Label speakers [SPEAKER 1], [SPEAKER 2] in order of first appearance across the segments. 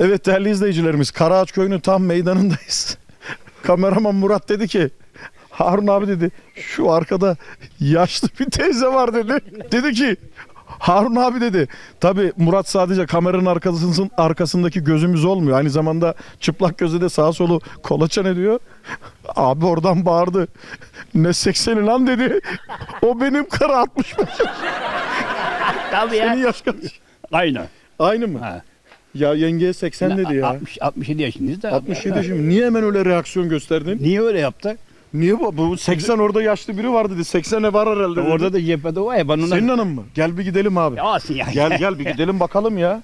[SPEAKER 1] Evet değerli izleyicilerimiz, Karaağaç Köyü'nün tam meydanındayız. Kameraman Murat dedi ki, Harun abi dedi, şu arkada yaşlı bir teyze var dedi. Dedi ki, Harun abi dedi. Tabi Murat sadece kameranın arkasındaki gözümüz olmuyor. Aynı zamanda çıplak gözü de sağa solu kolaçan ediyor. Abi oradan bağırdı. Ne 80'i lan dedi. O benim karı 65.
[SPEAKER 2] Tabii ya.
[SPEAKER 1] Senin yaş kaç?
[SPEAKER 2] Aynı.
[SPEAKER 1] Aynı mı?
[SPEAKER 2] Ha.
[SPEAKER 1] Ya yengeye 80 dedi ya.
[SPEAKER 2] 67 yaşındayız da.
[SPEAKER 1] 67 şimdi. Niye hemen öyle reaksiyon gösterdin?
[SPEAKER 2] Niye öyle yaptı?
[SPEAKER 1] Niye bu 80 orada yaşlı biri var dedi. 80'e var herhalde dedi.
[SPEAKER 2] Orada da cephede var ya ben ona...
[SPEAKER 1] Senin hanım mı? Gel bir gidelim abi.
[SPEAKER 2] Olsun ya.
[SPEAKER 1] Gel bir gidelim bakalım ya.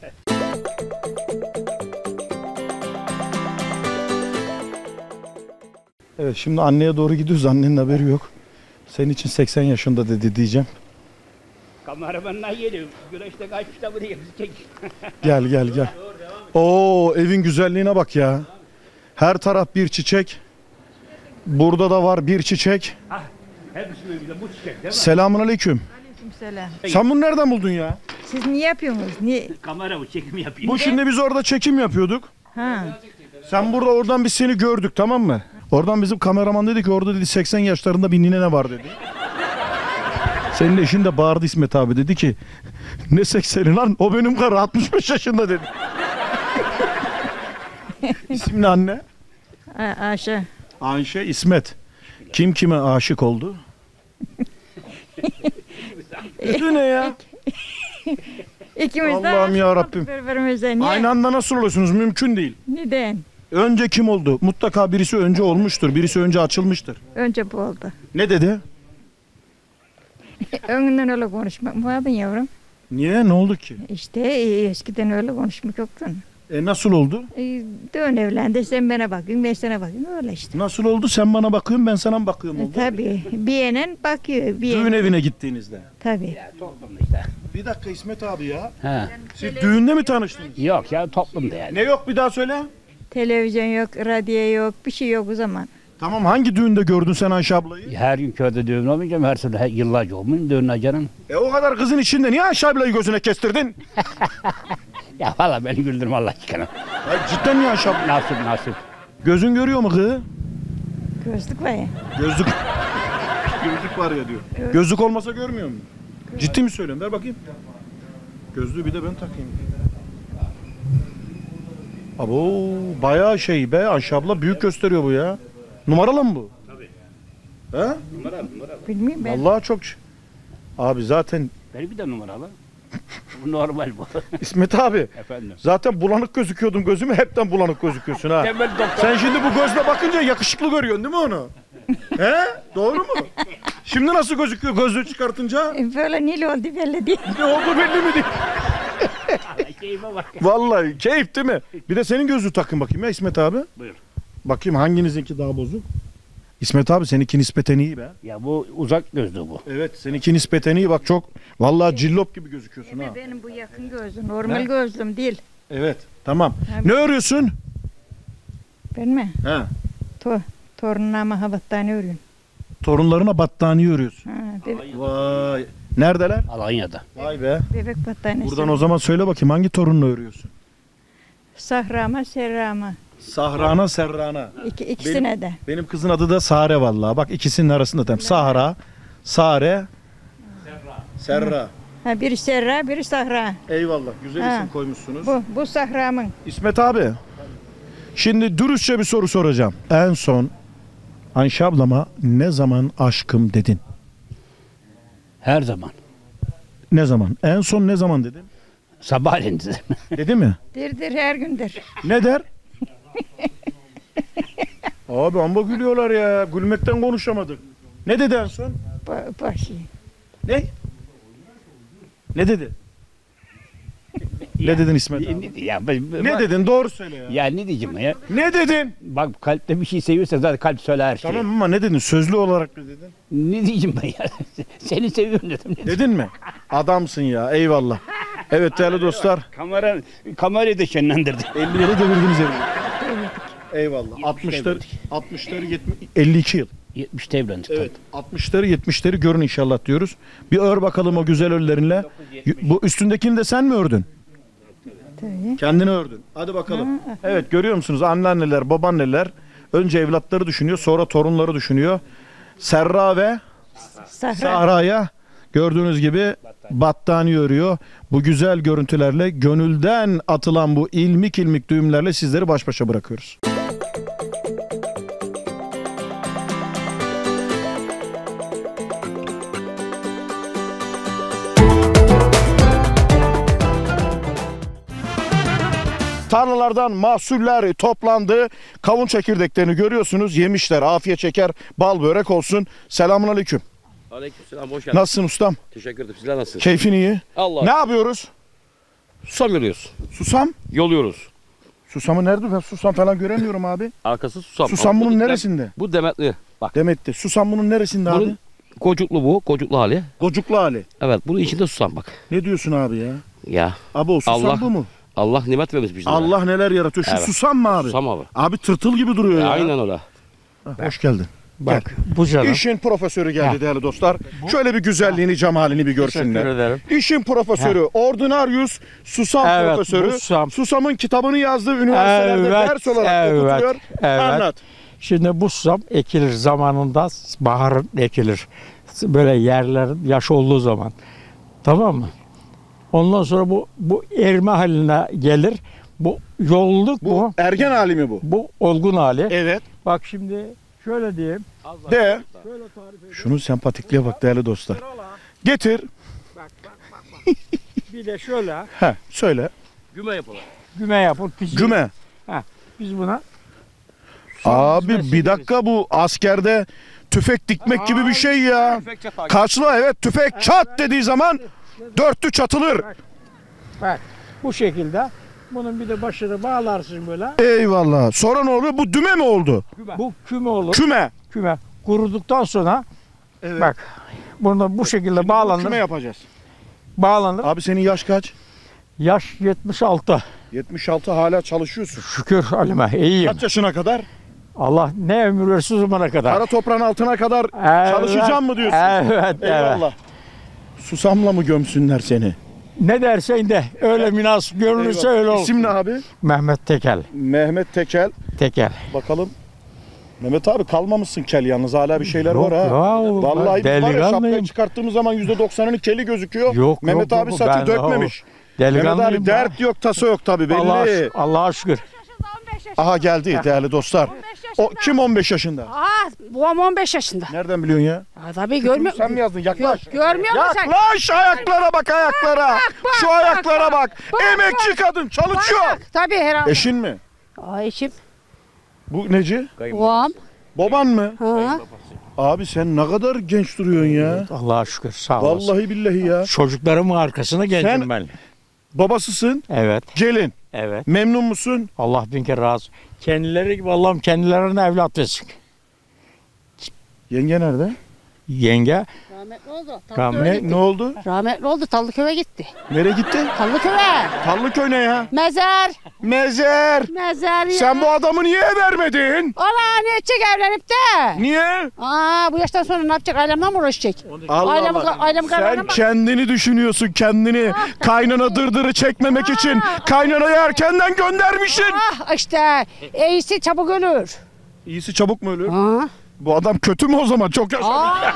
[SPEAKER 1] Evet şimdi anneye doğru gidiyoruz. Annenin haberi yok. Senin için 80 yaşında dedi diyeceğim.
[SPEAKER 2] Kameramanlar geliyor. Güneşte kaçmış da buraya çek.
[SPEAKER 1] Gel. Oo evin güzelliğine bak ya. Her taraf bir çiçek. Burada da var bir çiçek.
[SPEAKER 2] Hepsi böyle bu çiçek değil mi?
[SPEAKER 1] Selamun aleyküm.
[SPEAKER 3] Selam.
[SPEAKER 1] Sen bunu nereden buldun ya?
[SPEAKER 3] Siz niye yapıyorsunuz? Niye?
[SPEAKER 2] Kamera bu çekimi yapayım.
[SPEAKER 1] Bu şimdi biz orada çekim yapıyorduk.
[SPEAKER 3] Ha.
[SPEAKER 1] Sen burada oradan biz seni gördük tamam mı? Oradan bizim kameraman dedi ki orada dedi 80 yaşlarında bir nine var dedi. Senin eşin de bağırdı İsmet abi dedi ki ne 80'i lan o benim karı 65 yaşında dedi. İsim ne anne?
[SPEAKER 3] Ayşe.
[SPEAKER 1] Ayşe İsmet. Kim kime aşık oldu? Bu ne ya?
[SPEAKER 3] İkimiz de
[SPEAKER 1] Allah'ım ya Rabbim.
[SPEAKER 3] birbirimize. Niye?
[SPEAKER 1] Aynı anda nasıl oluyorsunuz? Mümkün değil.
[SPEAKER 3] Neden?
[SPEAKER 1] Önce kim oldu? Mutlaka birisi önce olmuştur. Birisi önce açılmıştır.
[SPEAKER 3] Önce bu oldu.
[SPEAKER 1] Ne dedi?
[SPEAKER 3] Önden öyle konuşmak vardı yavrum.
[SPEAKER 1] Niye? Ne oldu ki?
[SPEAKER 3] İşte eskiden öyle konuşmak yoktun.
[SPEAKER 1] Nasıl oldu?
[SPEAKER 3] Dön evlendi sen bana bakıyorsun ben sana bakıyorum öyle işte.
[SPEAKER 1] Nasıl oldu? Sen bana bakıyorsun ben sana mı bakıyorum oldu?
[SPEAKER 3] Tabii bir yenen bakıyor. Bir
[SPEAKER 1] Düğün
[SPEAKER 3] yenen.
[SPEAKER 1] evine gittiğinizde.
[SPEAKER 3] Tabii.
[SPEAKER 2] Toplumda işte.
[SPEAKER 1] Bir dakika İsmet abi ya.
[SPEAKER 2] Ha.
[SPEAKER 1] Siz düğünde mi tanıştınız?
[SPEAKER 2] Yok ya toplumda yani.
[SPEAKER 1] Ne yok bir daha söyle.
[SPEAKER 3] Televizyon yok, radyo yok, bir şey yok o zaman.
[SPEAKER 1] Tamam hangi düğünde gördün sen Ayşe ablayı?
[SPEAKER 2] Her gün köyde düğün olmayacağım. Her sene yıllarca olmuyor düğün canım.
[SPEAKER 1] O kadar kızın içinde niye Ayşe ablayı gözüne kestirdin?
[SPEAKER 2] Ya valla beni güldürme Allah aşkına.
[SPEAKER 1] Ya cidden niye Ayşe abla?
[SPEAKER 2] Nasip.
[SPEAKER 1] Gözün görüyor mu kız?
[SPEAKER 3] Gözlük var ya.
[SPEAKER 1] Gözlük. Gözlük var ya diyor. Gözlük olmasa görmüyor musun? Ciddi mi söylüyorsun? Ver bakayım. Gözlüğü bir de ben takayım. Abo bayağı şey be Ayşe abla büyük gösteriyor bu ya. Numaralı mı bu?
[SPEAKER 2] Tabii.
[SPEAKER 1] He?
[SPEAKER 2] Numara.
[SPEAKER 3] Bilmiyorum ben.
[SPEAKER 1] Vallahi çok abi zaten
[SPEAKER 2] Benim bir de numaralı. Bu normal bu.
[SPEAKER 1] İsmet abi
[SPEAKER 2] Efendim.
[SPEAKER 1] zaten bulanık gözüküyordun gözüme hepten bulanık gözüküyorsun ha.
[SPEAKER 2] Temel doktor.
[SPEAKER 1] Sen şimdi bu gözle bakınca yakışıklı görüyorsun değil mi onu? He? Doğru mu? Şimdi nasıl gözüküyor gözlüğü çıkartınca?
[SPEAKER 3] Böyle nil oldu belli değil.
[SPEAKER 1] Ne oldu belli mi değil?
[SPEAKER 2] Keyfe bak.
[SPEAKER 1] Vallahi keyif değil mi? Bir de senin gözlüğü takın bakayım ya İsmet abi.
[SPEAKER 2] Buyur.
[SPEAKER 1] Bakayım hanginizinki daha bozuk? İsmet abi seninki nispeten iyi be.
[SPEAKER 2] Ya bu uzak gözlü bu.
[SPEAKER 1] Evet seninki nispeten iyi bak çok. Vallahi cillop gibi gözüküyorsun ha.
[SPEAKER 3] Benim bu yakın gözlüm, normal
[SPEAKER 1] Ne?
[SPEAKER 3] gözlüm değil.
[SPEAKER 1] Evet tamam.
[SPEAKER 3] Tabii.
[SPEAKER 1] Ne örüyorsun?
[SPEAKER 3] Ben mi?
[SPEAKER 1] He.
[SPEAKER 3] Torunuma battaniye örüyorum.
[SPEAKER 1] Torunlarına battaniye örüyorsun.
[SPEAKER 3] Ha,
[SPEAKER 1] Vay. Neredeler?
[SPEAKER 2] Alanya'da.
[SPEAKER 1] Vay be.
[SPEAKER 3] bebek battaniyesi.
[SPEAKER 1] Buradan o zaman söyle bakayım hangi torununu örüyorsun?
[SPEAKER 3] Sahrama, serrama.
[SPEAKER 1] Sahrana Serrana.
[SPEAKER 3] İkisine de.
[SPEAKER 1] Benim kızın adı da Sare vallahi. Bak ikisinin arasında tam. Sahra, Sare, Serra.
[SPEAKER 3] Ha, biri serra, biri sahra.
[SPEAKER 1] Eyvallah. Güzel
[SPEAKER 3] Ha.
[SPEAKER 1] isim koymuşsunuz.
[SPEAKER 3] Bu sahramın.
[SPEAKER 1] İsmet abi. Şimdi dürüstçe bir soru soracağım. En son Ayşe ablama ne zaman aşkım dedin?
[SPEAKER 2] Her zaman.
[SPEAKER 1] Ne zaman? En son ne zaman dedin?
[SPEAKER 2] Sabahleyin dedim.
[SPEAKER 1] Dedi mi?
[SPEAKER 3] Dirdir her gündür.
[SPEAKER 1] Ne der? Abi amba gülüyorlar ya. Gülmekten konuşamadık. Ne dedi en son?
[SPEAKER 3] Başı.
[SPEAKER 1] Ne? Ne dedi? Ne dedin İsmet abi? Ne dedin? Doğru söyle ya.
[SPEAKER 2] Ya ne diyeceğim ya?
[SPEAKER 1] Ne dedin?
[SPEAKER 2] Bak kalpte bir şey seviyorsa zaten kalp söyler her şeyi.
[SPEAKER 1] Tamam ama ne dedin? Sözlü olarak ne dedin?
[SPEAKER 2] Ne diyeceğim ben ya? Seni seviyorum dedim.
[SPEAKER 1] Dedin mi? Adamsın ya. Eyvallah. Evet değerli dostlar.
[SPEAKER 2] Kamerayı da şenlendirdi.
[SPEAKER 1] 50'leri devirdiniz evini. Eyvallah. 60'ları, 52 yıl.
[SPEAKER 2] 70'te evlendik.
[SPEAKER 1] Evet. 60'ları 70'leri görün inşallah diyoruz. Bir ör bakalım o güzel öllerinle. Bu üstündekini de sen mi ördün?
[SPEAKER 3] Öyle.
[SPEAKER 1] Kendini ördün. Hadi bakalım. Evet, görüyor musunuz? Anneanneler, babaanneler önce evlatları düşünüyor, sonra torunları düşünüyor. Serra ve
[SPEAKER 3] Sahra.
[SPEAKER 1] Sahra'ya gördüğünüz gibi battaniye örüyor. Bu güzel görüntülerle, gönülden atılan bu ilmik ilmik düğümlerle sizleri baş başa bırakıyoruz. Tarlalardan mahsuller toplandı. Kavun çekirdeklerini görüyorsunuz. Yemişler. Afiyet şeker, bal börek olsun. Selamun aleyküm.
[SPEAKER 2] Aleykümselam, hoş geldin.
[SPEAKER 1] Nasılsın ustam?
[SPEAKER 2] Teşekkür ederim. Sizler nasılsınız?
[SPEAKER 1] Keyfin iyi.
[SPEAKER 2] Allah.
[SPEAKER 1] Ne yapıyoruz?
[SPEAKER 2] Susam yoluyoruz.
[SPEAKER 1] Susam.
[SPEAKER 2] Yoluyoruz.
[SPEAKER 1] Susamı nerede? Ben susam falan göremiyorum abi.
[SPEAKER 2] Arkası susam.
[SPEAKER 1] Susam
[SPEAKER 2] Ama
[SPEAKER 1] bunun
[SPEAKER 2] bu
[SPEAKER 1] neresinde?
[SPEAKER 2] Bu demetli. Bak.
[SPEAKER 1] Demet'te. Susam bunun neresinde abi?
[SPEAKER 2] Bunun kocuklu bu. Kocuklu hali.
[SPEAKER 1] Gocuklu hali.
[SPEAKER 2] Evet. Bunun içinde susam bak.
[SPEAKER 1] Ne diyorsun abi ya?
[SPEAKER 2] Ya.
[SPEAKER 1] Abi o susam
[SPEAKER 2] Allah-
[SPEAKER 1] bu mu?
[SPEAKER 2] Allah nimet vermiş bizlere.
[SPEAKER 1] Allah neler yaratıyor. Şu
[SPEAKER 2] Evet.
[SPEAKER 1] susam mı abi?
[SPEAKER 2] Susam abi.
[SPEAKER 1] Abi tırtıl gibi duruyor ya.
[SPEAKER 2] Aynen öyle.
[SPEAKER 1] Hoş geldin.
[SPEAKER 4] Bak bu canım.
[SPEAKER 1] İşin profesörü geldi değerli dostlar. Şöyle bir güzelliğini, cemalini bir
[SPEAKER 4] Teşekkür
[SPEAKER 1] görsünler.
[SPEAKER 4] ederim.
[SPEAKER 1] İşin profesörü, Ordinarius Susam
[SPEAKER 4] Evet,
[SPEAKER 1] profesörü.
[SPEAKER 4] Susam.
[SPEAKER 1] Susam'ın kitabını yazdığı üniversitelerde
[SPEAKER 4] Evet,
[SPEAKER 1] ders olarak
[SPEAKER 4] evet,
[SPEAKER 1] okutuluyor.
[SPEAKER 4] evet.
[SPEAKER 1] Anlat.
[SPEAKER 4] Şimdi bu susam ekilir zamanında, baharın ekilir. Böyle yerler yaş olduğu zaman. Tamam mı? Ondan sonra bu erime haline gelir. Bu yolluk bu.
[SPEAKER 1] Ergen hali mi bu?
[SPEAKER 4] Bu olgun hali.
[SPEAKER 1] Evet.
[SPEAKER 4] Bak şimdi şöyle diyeyim.
[SPEAKER 1] De.
[SPEAKER 4] Şöyle tarif edeyim.
[SPEAKER 1] Şunun sempatikliğe bak değerli dostlar. Getir.
[SPEAKER 4] Bak. Bir de şöyle
[SPEAKER 1] He, söyle.
[SPEAKER 2] Güme yapalım.
[SPEAKER 4] güme yapıp pişir.
[SPEAKER 1] Güme.
[SPEAKER 4] Biz buna
[SPEAKER 1] Abi bir dakika, bu askerde tüfek dikmek gibi bir şey ya. Kaçla, evet, tüfek çat dediği zaman dörtlü çatılır.
[SPEAKER 4] bak bu şekilde bunun bir de başını bağlarsın böyle.
[SPEAKER 1] Eyvallah. Sonra ne oluyor? Bu düme mi oldu?
[SPEAKER 4] Bu küme olur.
[SPEAKER 1] Küme.
[SPEAKER 4] Küme kuruduktan sonra
[SPEAKER 1] Evet.
[SPEAKER 4] bak bunu bu şekilde bağlanır.
[SPEAKER 1] Küme yapacağız.
[SPEAKER 4] Bağlanır.
[SPEAKER 1] Abi senin yaş kaç?
[SPEAKER 4] Yaş 76.
[SPEAKER 1] 76, hala çalışıyorsun.
[SPEAKER 4] Şükür halime iyiyim.
[SPEAKER 1] Kaç yaşına kadar?
[SPEAKER 4] Allah ne ömür versin o zamana kadar.
[SPEAKER 1] Kara toprağın altına kadar
[SPEAKER 4] Evet,
[SPEAKER 1] çalışacağım mı diyorsun?
[SPEAKER 4] Evet, evet.
[SPEAKER 1] Eyvallah. Susamla mı gömsünler seni?
[SPEAKER 4] Ne dersen de öyle münasip görünürse
[SPEAKER 1] Eyvallah.
[SPEAKER 4] öyle olsun.
[SPEAKER 1] İsim ne abi?
[SPEAKER 4] Mehmet Tekel.
[SPEAKER 1] Mehmet Tekel.
[SPEAKER 4] Tekel.
[SPEAKER 1] Bakalım. Mehmet abi kalmamışsın kel yalnız, hala bir şeyler var ha.
[SPEAKER 4] ya,
[SPEAKER 1] Vallahi biz var ya, şapkayı
[SPEAKER 4] delikanlıyım.
[SPEAKER 1] çıkarttığımız zaman %90'ının keli gözüküyor.
[SPEAKER 4] Yok,
[SPEAKER 1] Mehmet
[SPEAKER 4] yok,
[SPEAKER 1] abi
[SPEAKER 4] yok,
[SPEAKER 1] saçı
[SPEAKER 4] ben-
[SPEAKER 1] dökmemiş. Mehmet
[SPEAKER 4] Delikanlıyım
[SPEAKER 1] abi dert yok, tasa yok tabii belli.
[SPEAKER 4] Allah'a şükür.
[SPEAKER 1] Aha geldi değerli dostlar. O kim 15 yaşında?
[SPEAKER 5] Aa, babam 15 yaşında.
[SPEAKER 1] Nereden biliyorsun ya?
[SPEAKER 5] Aa, tabii görmüyor
[SPEAKER 1] Sen mi yazdın? Yaklaş.
[SPEAKER 5] Görmüyor musun sen?
[SPEAKER 1] Yaklaş, ayaklara bak, ayaklara. Şu ayaklara bak.
[SPEAKER 5] bak,
[SPEAKER 1] Emekçi kadın çalışıyor.
[SPEAKER 5] Bak, tabii herhalde.
[SPEAKER 1] Eşin mi?
[SPEAKER 5] Aa, eşim.
[SPEAKER 1] Bu neci?
[SPEAKER 5] Babam.
[SPEAKER 1] Baban mı?
[SPEAKER 5] Ha.
[SPEAKER 1] Abi sen ne kadar genç duruyorsun ya.
[SPEAKER 4] Allah'a şükür sağ olasın.
[SPEAKER 1] Vallahi billahi ya.
[SPEAKER 4] Çocuklarımın arkasına gencim
[SPEAKER 1] Sen-
[SPEAKER 4] ben.
[SPEAKER 1] Babasısın.
[SPEAKER 4] Evet,
[SPEAKER 1] Gelin.
[SPEAKER 4] evet.
[SPEAKER 1] Memnun musun?
[SPEAKER 4] Allah bin kere razı. Kendileri gibi Allah'ım kendilerine evlat versin.
[SPEAKER 1] Yenge nerede?
[SPEAKER 4] Yenge
[SPEAKER 5] Rahmetli oldu.
[SPEAKER 1] Ne oldu?
[SPEAKER 5] Rahmetli oldu. Tallıköy'e gitti.
[SPEAKER 1] Nereye gitti?
[SPEAKER 5] Tallıköy'e.
[SPEAKER 1] Tallıköy ne ya?
[SPEAKER 5] Mezar.
[SPEAKER 1] Mezer.
[SPEAKER 5] Mezar ya.
[SPEAKER 1] Sen bu adamı niye vermedin?
[SPEAKER 5] Ola ne edecek evlenip de?
[SPEAKER 1] Niye?
[SPEAKER 5] Aa, bu yaştan sonra ne yapacak? Ailemle mi uğraşacak?
[SPEAKER 1] Allah
[SPEAKER 5] Ailemi,
[SPEAKER 1] Allah.
[SPEAKER 5] ailemi
[SPEAKER 1] Sen
[SPEAKER 5] kararına bak.
[SPEAKER 1] kendini düşünüyorsun, kendini. Kaynana dırdırı çekmemek için kaynanayı erkenden göndermişsin.
[SPEAKER 5] Ah işte. İyisi çabuk ölür.
[SPEAKER 1] İyisi çabuk mu ölür?
[SPEAKER 5] Ha.
[SPEAKER 1] Bu adam kötü mü o zaman? Çok yaşadı.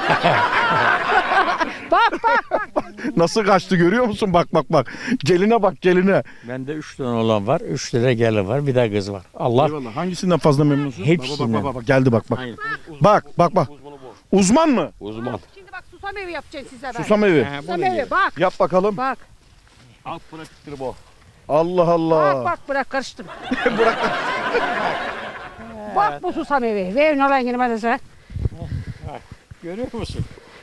[SPEAKER 5] Bak.
[SPEAKER 1] Nasıl kaçtı görüyor musun? Bak. Geline bak, geline.
[SPEAKER 4] bende 3 tane olan var, 3 tane gelin var, bir de kız var. Allah
[SPEAKER 1] Eyvallah. Hangisinden fazla memnunsun?
[SPEAKER 4] Hepsinden.
[SPEAKER 1] Bak. Geldi bak.
[SPEAKER 4] Aynen.
[SPEAKER 1] Bak. Uzman mı?
[SPEAKER 2] Uzman.
[SPEAKER 5] Şimdi bak susam evi yapacaksın size ben.
[SPEAKER 1] Susam evi.
[SPEAKER 5] Susam evi bak.
[SPEAKER 1] Yap bakalım.
[SPEAKER 5] Bak.
[SPEAKER 2] Alt pratiktir bu.
[SPEAKER 1] Allah Allah.
[SPEAKER 5] Bak bırak karıştırma. Bak bu susam evi. Verin olan girmez mesela.
[SPEAKER 4] görüyor musun?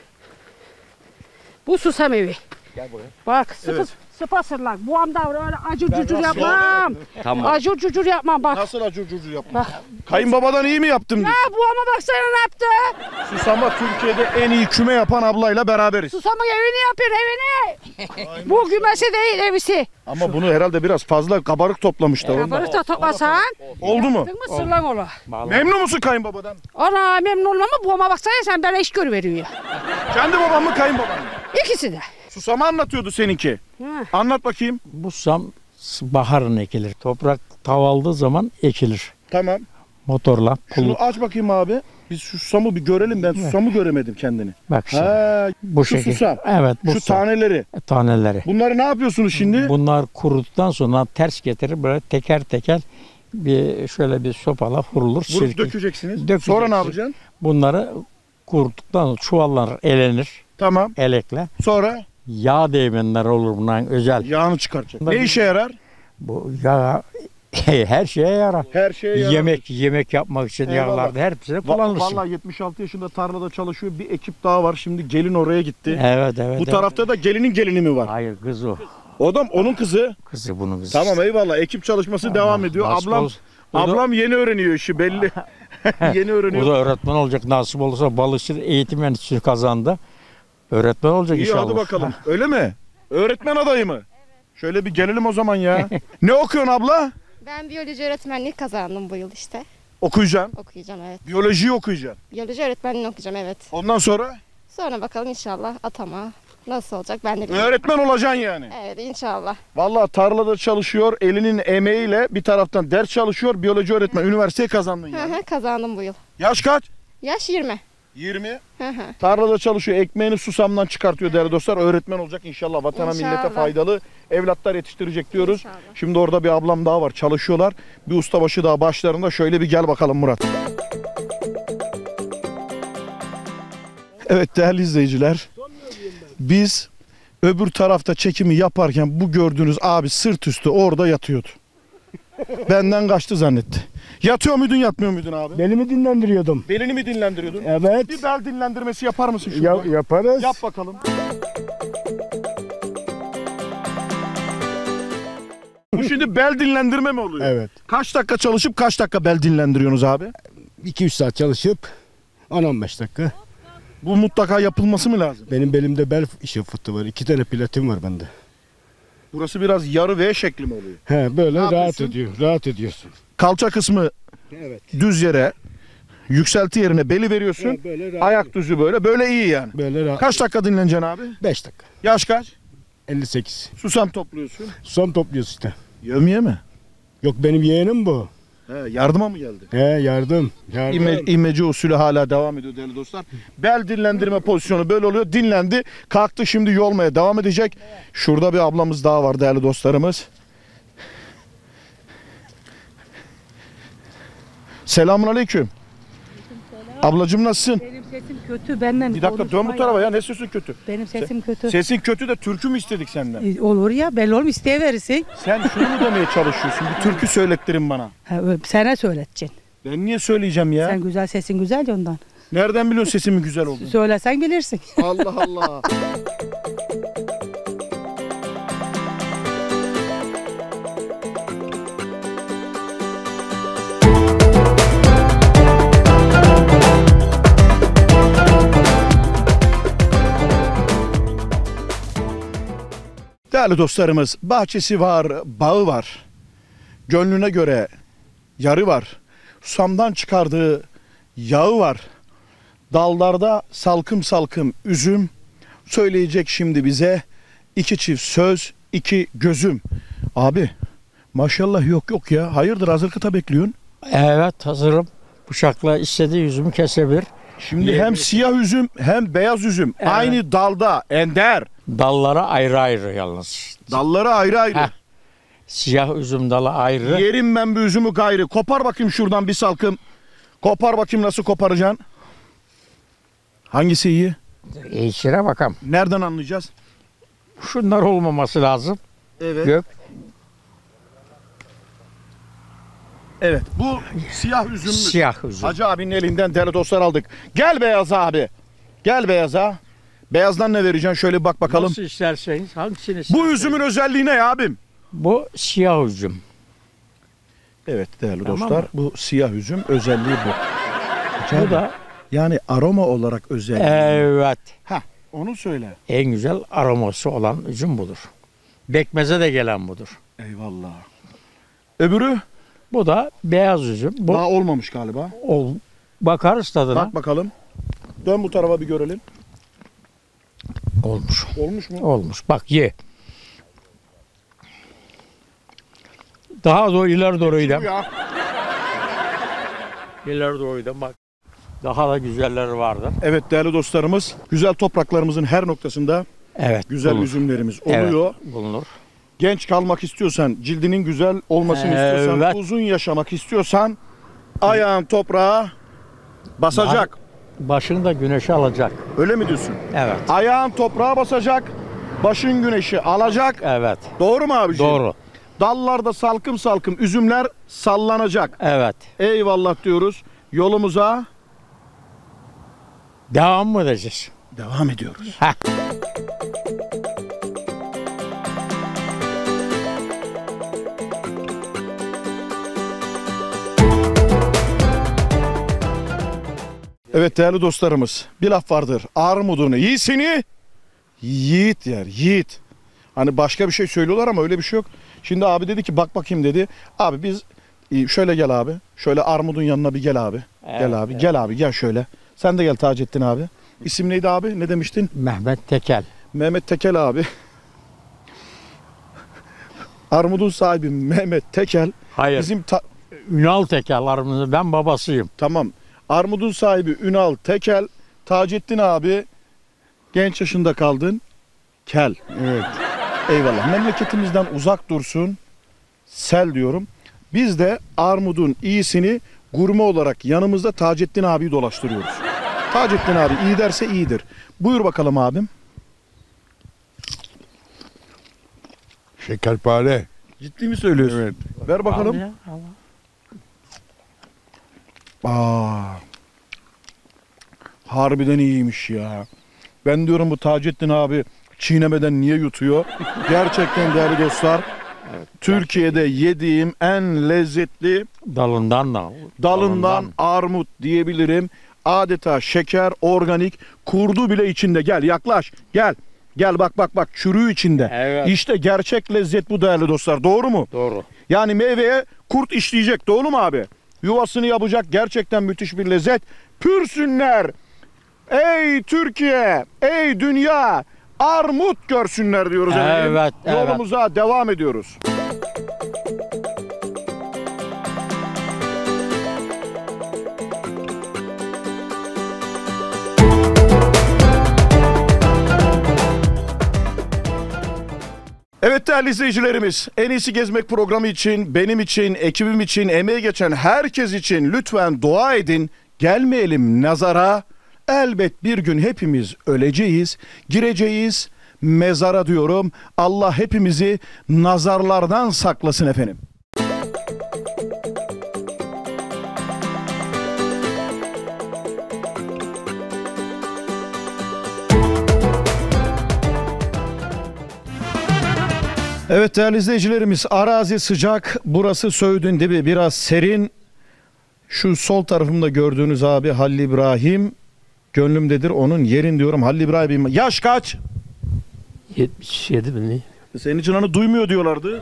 [SPEAKER 5] Bu susam evi.
[SPEAKER 2] Gel buraya.
[SPEAKER 5] Bak sıfır
[SPEAKER 1] Evet.
[SPEAKER 5] sıpasırlak. Bu anda öyle acur cucur yapmam.
[SPEAKER 2] Tamam.
[SPEAKER 5] Acur cucur yapmam bak.
[SPEAKER 1] Nasıl acur curcur yaptın?
[SPEAKER 5] Bak.
[SPEAKER 1] Kayınbabadan iyi mi yaptım?
[SPEAKER 5] Ya bu ama baksana ne yaptı?
[SPEAKER 1] Susama Türkiye'de en iyi küme yapan ablayla beraberiz.
[SPEAKER 5] Susamın evini yapıyor evini. Bu kümesi değil evisi.
[SPEAKER 1] Ama bunu herhalde biraz fazla kabarık toplamışlar ondan.
[SPEAKER 5] Yaparız da toplasan.
[SPEAKER 1] Oldu mu?
[SPEAKER 5] Yaptın mı sırlan ola.
[SPEAKER 1] Memnun musun kayınbabadan?
[SPEAKER 5] Ana memnun olmam ama bu ama baksana sen böyle iş görüveriyor ya.
[SPEAKER 1] Kendi baban mı kayınbaban mı?
[SPEAKER 5] İkisi de.
[SPEAKER 1] Susama anlatıyordu seninki.
[SPEAKER 5] Ha.
[SPEAKER 1] Anlat bakayım.
[SPEAKER 4] Bu susam baharın ekilir. Toprak tavaldığı zaman ekilir.
[SPEAKER 1] Tamam.
[SPEAKER 4] Motorla.
[SPEAKER 1] Şunu aç bakayım abi. Biz şu susamı bir görelim. Ben susamı göremedim kendini.
[SPEAKER 4] Bak şimdi.
[SPEAKER 1] Ha,
[SPEAKER 4] Bu
[SPEAKER 1] şu
[SPEAKER 4] şekilde.
[SPEAKER 1] susam.
[SPEAKER 4] Evet bu
[SPEAKER 1] Şu
[SPEAKER 4] susam.
[SPEAKER 1] taneleri.
[SPEAKER 4] Taneleri.
[SPEAKER 1] Bunları ne yapıyorsunuz şimdi?
[SPEAKER 4] Bunlar kuruduktan sonra ters getirir böyle teker teker bir şöyle bir sopala vurulur.
[SPEAKER 1] Vurup dökeceksiniz.
[SPEAKER 4] Dökeceksin.
[SPEAKER 1] Sonra ne yapacaksın?
[SPEAKER 4] Bunları kuruduktan sonra çuvallar elenir
[SPEAKER 1] Tamam.
[SPEAKER 4] elekle.
[SPEAKER 1] Sonra
[SPEAKER 4] Yağ değmenler olur bundan özel.
[SPEAKER 1] yağını çıkartacak. Ne işe yarar?
[SPEAKER 4] Bu yağ her şeye yarar.
[SPEAKER 1] Her şeye yarar.
[SPEAKER 4] Yemek yapmak için
[SPEAKER 1] Eyvallah.
[SPEAKER 4] yağlarda hepsine kullanırsın.
[SPEAKER 1] Vallahi 76 yaşında tarlada çalışıyor. Bir ekip daha var. Şimdi gelin oraya gitti.
[SPEAKER 4] Evet.
[SPEAKER 1] Bu
[SPEAKER 4] evet.
[SPEAKER 1] tarafta da gelinin gelini mi var?
[SPEAKER 4] Hayır kız o.
[SPEAKER 1] O da onun kızı.
[SPEAKER 4] Kızı bunun kızı.
[SPEAKER 1] Tamam eyvallah. Ekip çalışması devam ediyor.
[SPEAKER 4] Nasip
[SPEAKER 1] Ablam
[SPEAKER 4] olsun. O da-
[SPEAKER 1] ablam yeni öğreniyor işi belli. Yeni
[SPEAKER 4] O
[SPEAKER 1] öğreniyor.
[SPEAKER 4] da öğretmen olacak nasip olursa Balıkesir Eğitim Enstitüsü kazandı. Öğretmen olacak
[SPEAKER 1] İyi
[SPEAKER 4] inşallah.
[SPEAKER 1] hadi bakalım. Öyle mi? Öğretmen adayı mı? Şöyle bir gelelim o zaman ya. Ne okuyorsun abla?
[SPEAKER 6] Ben biyoloji öğretmenliği kazandım bu yıl işte.
[SPEAKER 1] Okuyacaksın.
[SPEAKER 6] Okuyacağım evet.
[SPEAKER 1] Biyolojiyi okuyacaksın.
[SPEAKER 6] Biyoloji öğretmenliğini okuyacağım evet.
[SPEAKER 1] Ondan sonra
[SPEAKER 6] Sonra bakalım inşallah atama nasıl olacak ben de bilmiyorum.
[SPEAKER 1] öğretmen olacaksın yani.
[SPEAKER 6] Evet inşallah.
[SPEAKER 1] Vallahi tarlada çalışıyor, elinin emeğiyle bir taraftan ders çalışıyor, biyoloji öğretmen. Üniversiteyi kazandın
[SPEAKER 6] Hı
[SPEAKER 1] yani.
[SPEAKER 6] hı, kazandım bu yıl.
[SPEAKER 1] Yaş kaç?
[SPEAKER 6] Yaş 20.
[SPEAKER 1] 20.
[SPEAKER 6] Hı hı.
[SPEAKER 1] Tarlada çalışıyor, ekmeğini susamdan çıkartıyor değerli dostlar. Öğretmen olacak inşallah. Vatana
[SPEAKER 6] İnşallah.
[SPEAKER 1] millete faydalı evlatlar yetiştirecek diyoruz.
[SPEAKER 6] İnşallah.
[SPEAKER 1] Şimdi orada bir ablam daha var, çalışıyorlar. Bir ustabaşı daha başlarında. Şöyle bir gel bakalım Murat. Evet değerli izleyiciler. Biz öbür tarafta çekimi yaparken bu gördüğünüz abi sırt üstü orada yatıyordu. Benden kaçtı zannetti. Yatıyor muydun yatmıyor muydun abi?
[SPEAKER 7] Belimi dinlendiriyordum.
[SPEAKER 1] Belini mi dinlendiriyordun?
[SPEAKER 7] Evet.
[SPEAKER 1] Bir bel dinlendirmesi yapar mısın şurada?
[SPEAKER 7] Yaparız.
[SPEAKER 1] Yap bakalım. Bu şimdi bel dinlendirme mi oluyor?
[SPEAKER 7] Evet.
[SPEAKER 1] Kaç dakika çalışıp kaç dakika bel dinlendiriyorsunuz abi?
[SPEAKER 7] 2-3 saat çalışıp 10-15 dakika.
[SPEAKER 1] Bu mutlaka yapılması mı lazım?
[SPEAKER 7] Benim belimde bel işi fıtığı var. 2 tane platin var bende.
[SPEAKER 1] Burası biraz yarı V şekli mi oluyor?
[SPEAKER 7] He böyle
[SPEAKER 1] Ne
[SPEAKER 7] rahat
[SPEAKER 1] yapıyorsun?
[SPEAKER 7] ediyor. Rahat ediyorsun.
[SPEAKER 1] Kalça kısmı
[SPEAKER 7] Evet.
[SPEAKER 1] düz yere, yükselti yerine beli veriyorsun.
[SPEAKER 7] Böyle rahat.
[SPEAKER 1] Ayak düzü böyle. Böyle iyi yani.
[SPEAKER 7] Böyle rahat.
[SPEAKER 1] Kaç dakika dinleneceksin abi?
[SPEAKER 7] 5 dakika.
[SPEAKER 1] Yaş kaç?
[SPEAKER 7] 58.
[SPEAKER 1] Susam topluyorsun.
[SPEAKER 7] Son topluyoruz işte.
[SPEAKER 1] Yevmiye mi?
[SPEAKER 7] Yok benim yeğenim bu.
[SPEAKER 1] He, yardıma mı geldi?
[SPEAKER 7] He yardım.
[SPEAKER 1] İmece usulü hala devam ediyor değerli dostlar. Bel dinlendirme pozisyonu böyle oluyor. Dinlendi. Kalktı şimdi yolmaya devam edecek. Şurada bir ablamız daha var değerli dostlarımız. Selamun aleyküm. Ablacığım nasılsın?
[SPEAKER 5] Benim sesim kötü benden.
[SPEAKER 1] Bir dakika dön bu tarafa ya, ne sesin kötü?
[SPEAKER 5] Benim sesim kötü.
[SPEAKER 1] Sesin kötü de türkü mü istedik senden?
[SPEAKER 5] Olur ya belli olmuş isteyiverirsin.
[SPEAKER 1] Sen şunu mu demeye çalışıyorsun? Bir türkü söylettirin bana.
[SPEAKER 5] Sana söyleteceksin.
[SPEAKER 1] Ben niye söyleyeceğim ya?
[SPEAKER 5] Sen güzel sesin güzel ya ondan.
[SPEAKER 1] Nereden biliyorsun sesimin güzel olduğunu?
[SPEAKER 5] Söylesen bilirsin.
[SPEAKER 1] Allah Allah. Değerli dostlarımız, bahçesi var, bağı var. Gönlüne göre yarı var. Susamdan çıkardığı yağı var. Dallarda salkım salkım üzüm. Söyleyecek şimdi bize 2 çift söz, 2 gözüm. Abi maşallah yok ya. Hayırdır hazır kıta bekliyorsun?
[SPEAKER 4] Evet hazırım. Bıçakla istediği yüzümü kesebilir.
[SPEAKER 1] Şimdi hem siyah üzüm hem beyaz üzüm.
[SPEAKER 4] Evet.
[SPEAKER 1] Aynı dalda ender.
[SPEAKER 4] Dallara ayrı ayrı yalnız.
[SPEAKER 1] Dalları ayrı ayrı.
[SPEAKER 4] Heh. Siyah üzüm dalı ayrı.
[SPEAKER 1] Yerim ben bu üzümü gayrı. Kopar bakayım şuradan bir salkım. Kopar bakayım nasıl koparacaksın. Hangisi iyi?
[SPEAKER 4] İçine bakalım.
[SPEAKER 1] Nereden anlayacağız?
[SPEAKER 4] Şunlar olmaması lazım.
[SPEAKER 1] Evet.
[SPEAKER 4] Gök.
[SPEAKER 1] Evet. Bu siyah üzümmüş.
[SPEAKER 4] Siyah üzüm.
[SPEAKER 1] Hacı abinin elinden değerli dostlar aldık. Gel Beyaz abi. Gel Beyaz'a. Beyazdan ne vereceksin? Şöyle bir bak bakalım.
[SPEAKER 4] Nasıl isterseniz hangisini
[SPEAKER 1] Bu
[SPEAKER 4] isterseniz.
[SPEAKER 1] üzümün özelliği ne ya abim?
[SPEAKER 4] Bu siyah üzüm.
[SPEAKER 1] Evet değerli
[SPEAKER 4] Tamam
[SPEAKER 1] dostlar.
[SPEAKER 4] mı?
[SPEAKER 1] Bu siyah üzüm özelliği bu.
[SPEAKER 4] Bu da
[SPEAKER 1] Yani aroma olarak özelliği.
[SPEAKER 4] evet
[SPEAKER 1] Onu söyle.
[SPEAKER 4] en güzel aroması olan üzüm budur. Bekmeze de gelen budur.
[SPEAKER 1] Eyvallah. Öbürü
[SPEAKER 4] Bu da beyaz üzüm. Bu
[SPEAKER 1] daha olmamış galiba.
[SPEAKER 4] bakarız tadına.
[SPEAKER 1] Bak bakalım. Dön bu tarafa bir görelim.
[SPEAKER 4] Olmuş.
[SPEAKER 1] Olmuş mu?
[SPEAKER 4] Olmuş. Bak ye. Daha doğru ileri doğru
[SPEAKER 1] Bu
[SPEAKER 4] gidelim.
[SPEAKER 1] ya.
[SPEAKER 4] İleri doğru gidelim bak. Daha da güzelleri vardı.
[SPEAKER 1] Evet değerli dostlarımız, güzel topraklarımızın her noktasında
[SPEAKER 4] Evet.
[SPEAKER 1] güzel
[SPEAKER 4] bulunur.
[SPEAKER 1] üzümlerimiz
[SPEAKER 4] Evet,
[SPEAKER 1] oluyor.
[SPEAKER 4] bulunur.
[SPEAKER 1] Genç kalmak istiyorsan, cildinin güzel olmasını istiyorsan,
[SPEAKER 4] Evet.
[SPEAKER 1] uzun yaşamak istiyorsan ayağın toprağa basacak.
[SPEAKER 4] Başını da güneşe alacak.
[SPEAKER 1] Öyle mi diyorsun?
[SPEAKER 4] Evet.
[SPEAKER 1] Ayağın toprağa basacak, başın güneşi alacak.
[SPEAKER 4] Evet.
[SPEAKER 1] Doğru mu abiciğim?
[SPEAKER 4] Doğru.
[SPEAKER 1] Dallarda salkım salkım üzümler sallanacak.
[SPEAKER 4] Evet.
[SPEAKER 1] Eyvallah diyoruz. Yolumuza
[SPEAKER 4] Devam mı edeceğiz?
[SPEAKER 1] devam ediyoruz.
[SPEAKER 4] Heh.
[SPEAKER 1] Evet değerli dostlarımız, bir laf vardır. Armudunu iyisini yiğit yer, yiğit. Hani başka bir şey söylüyorlar ama öyle bir şey yok. Şimdi abi dedi ki bak bakayım dedi. Abi biz şöyle gel abi. Şöyle armudun yanına bir gel abi. Gel abi, gel abi, gel şöyle. Sen de gel Taceddin abi. İsim neydi abi? Ne demiştin?
[SPEAKER 4] Mehmet Tekel.
[SPEAKER 1] Mehmet Tekel abi. Armudun sahibi Mehmet Tekel.
[SPEAKER 4] Hayır.
[SPEAKER 1] Bizim
[SPEAKER 4] Ünal Tekel'larımızın ben babasıyım.
[SPEAKER 1] tamam. Armudun sahibi Ünal Tekel. Taceddin abi genç yaşında kaldın. Kel.
[SPEAKER 4] Evet.
[SPEAKER 1] Eyvallah. Memleketimizden uzak dursun. Sel diyorum. Biz de armudun iyisini gurme olarak yanımızda Taceddin abiyi dolaştırıyoruz. Taceddin abi iyi derse iyidir. Buyur bakalım abim.
[SPEAKER 7] Şekerpare.
[SPEAKER 1] Ciddi mi söylüyorsun?
[SPEAKER 7] Evet.
[SPEAKER 1] Ver bakalım.
[SPEAKER 4] Al ya, al.
[SPEAKER 1] Harbiden iyiymiş ya. Ben diyorum bu Taceddin abi çiğnemeden niye yutuyor? Gerçekten değerli dostlar. Türkiye'de yediğim en lezzetli dalından armut diyebilirim. Adeta şeker, organik, kurdu bile içinde. Gel yaklaş, gel. Gel bak çürüğü içinde.
[SPEAKER 4] Evet.
[SPEAKER 1] İşte gerçek lezzet bu değerli dostlar. Doğru mu?
[SPEAKER 4] Doğru.
[SPEAKER 1] Yani meyveye kurt işleyecek. Doğru mu abi? Yuvasını yapacak. Gerçekten müthiş bir lezzet. Pürsünler. Ey Türkiye, ey dünya, armut görsünler diyoruz efendim.
[SPEAKER 4] Evet, evet.
[SPEAKER 1] Yolumuza devam ediyoruz. Evet değerli izleyicilerimiz, En İyisi Gezmek programı için, benim için, ekibim için, emeği geçen herkes için lütfen dua edin. Gelmeyelim nazara. Elbet bir gün hepimiz öleceğiz, gireceğiz mezara diyorum. Allah hepimizi nazarlardan saklasın efendim. Evet değerli izleyicilerimiz, arazi sıcak, burası Söğüt'ün dibi biraz serin. Şu sol tarafımda gördüğünüz abi Halil İbrahim, gönlümdedir onun yerin diyorum. Halil İbrahim yaş kaç?
[SPEAKER 8] 77 mi ne?
[SPEAKER 1] Senin için onu duymuyor diyorlardı.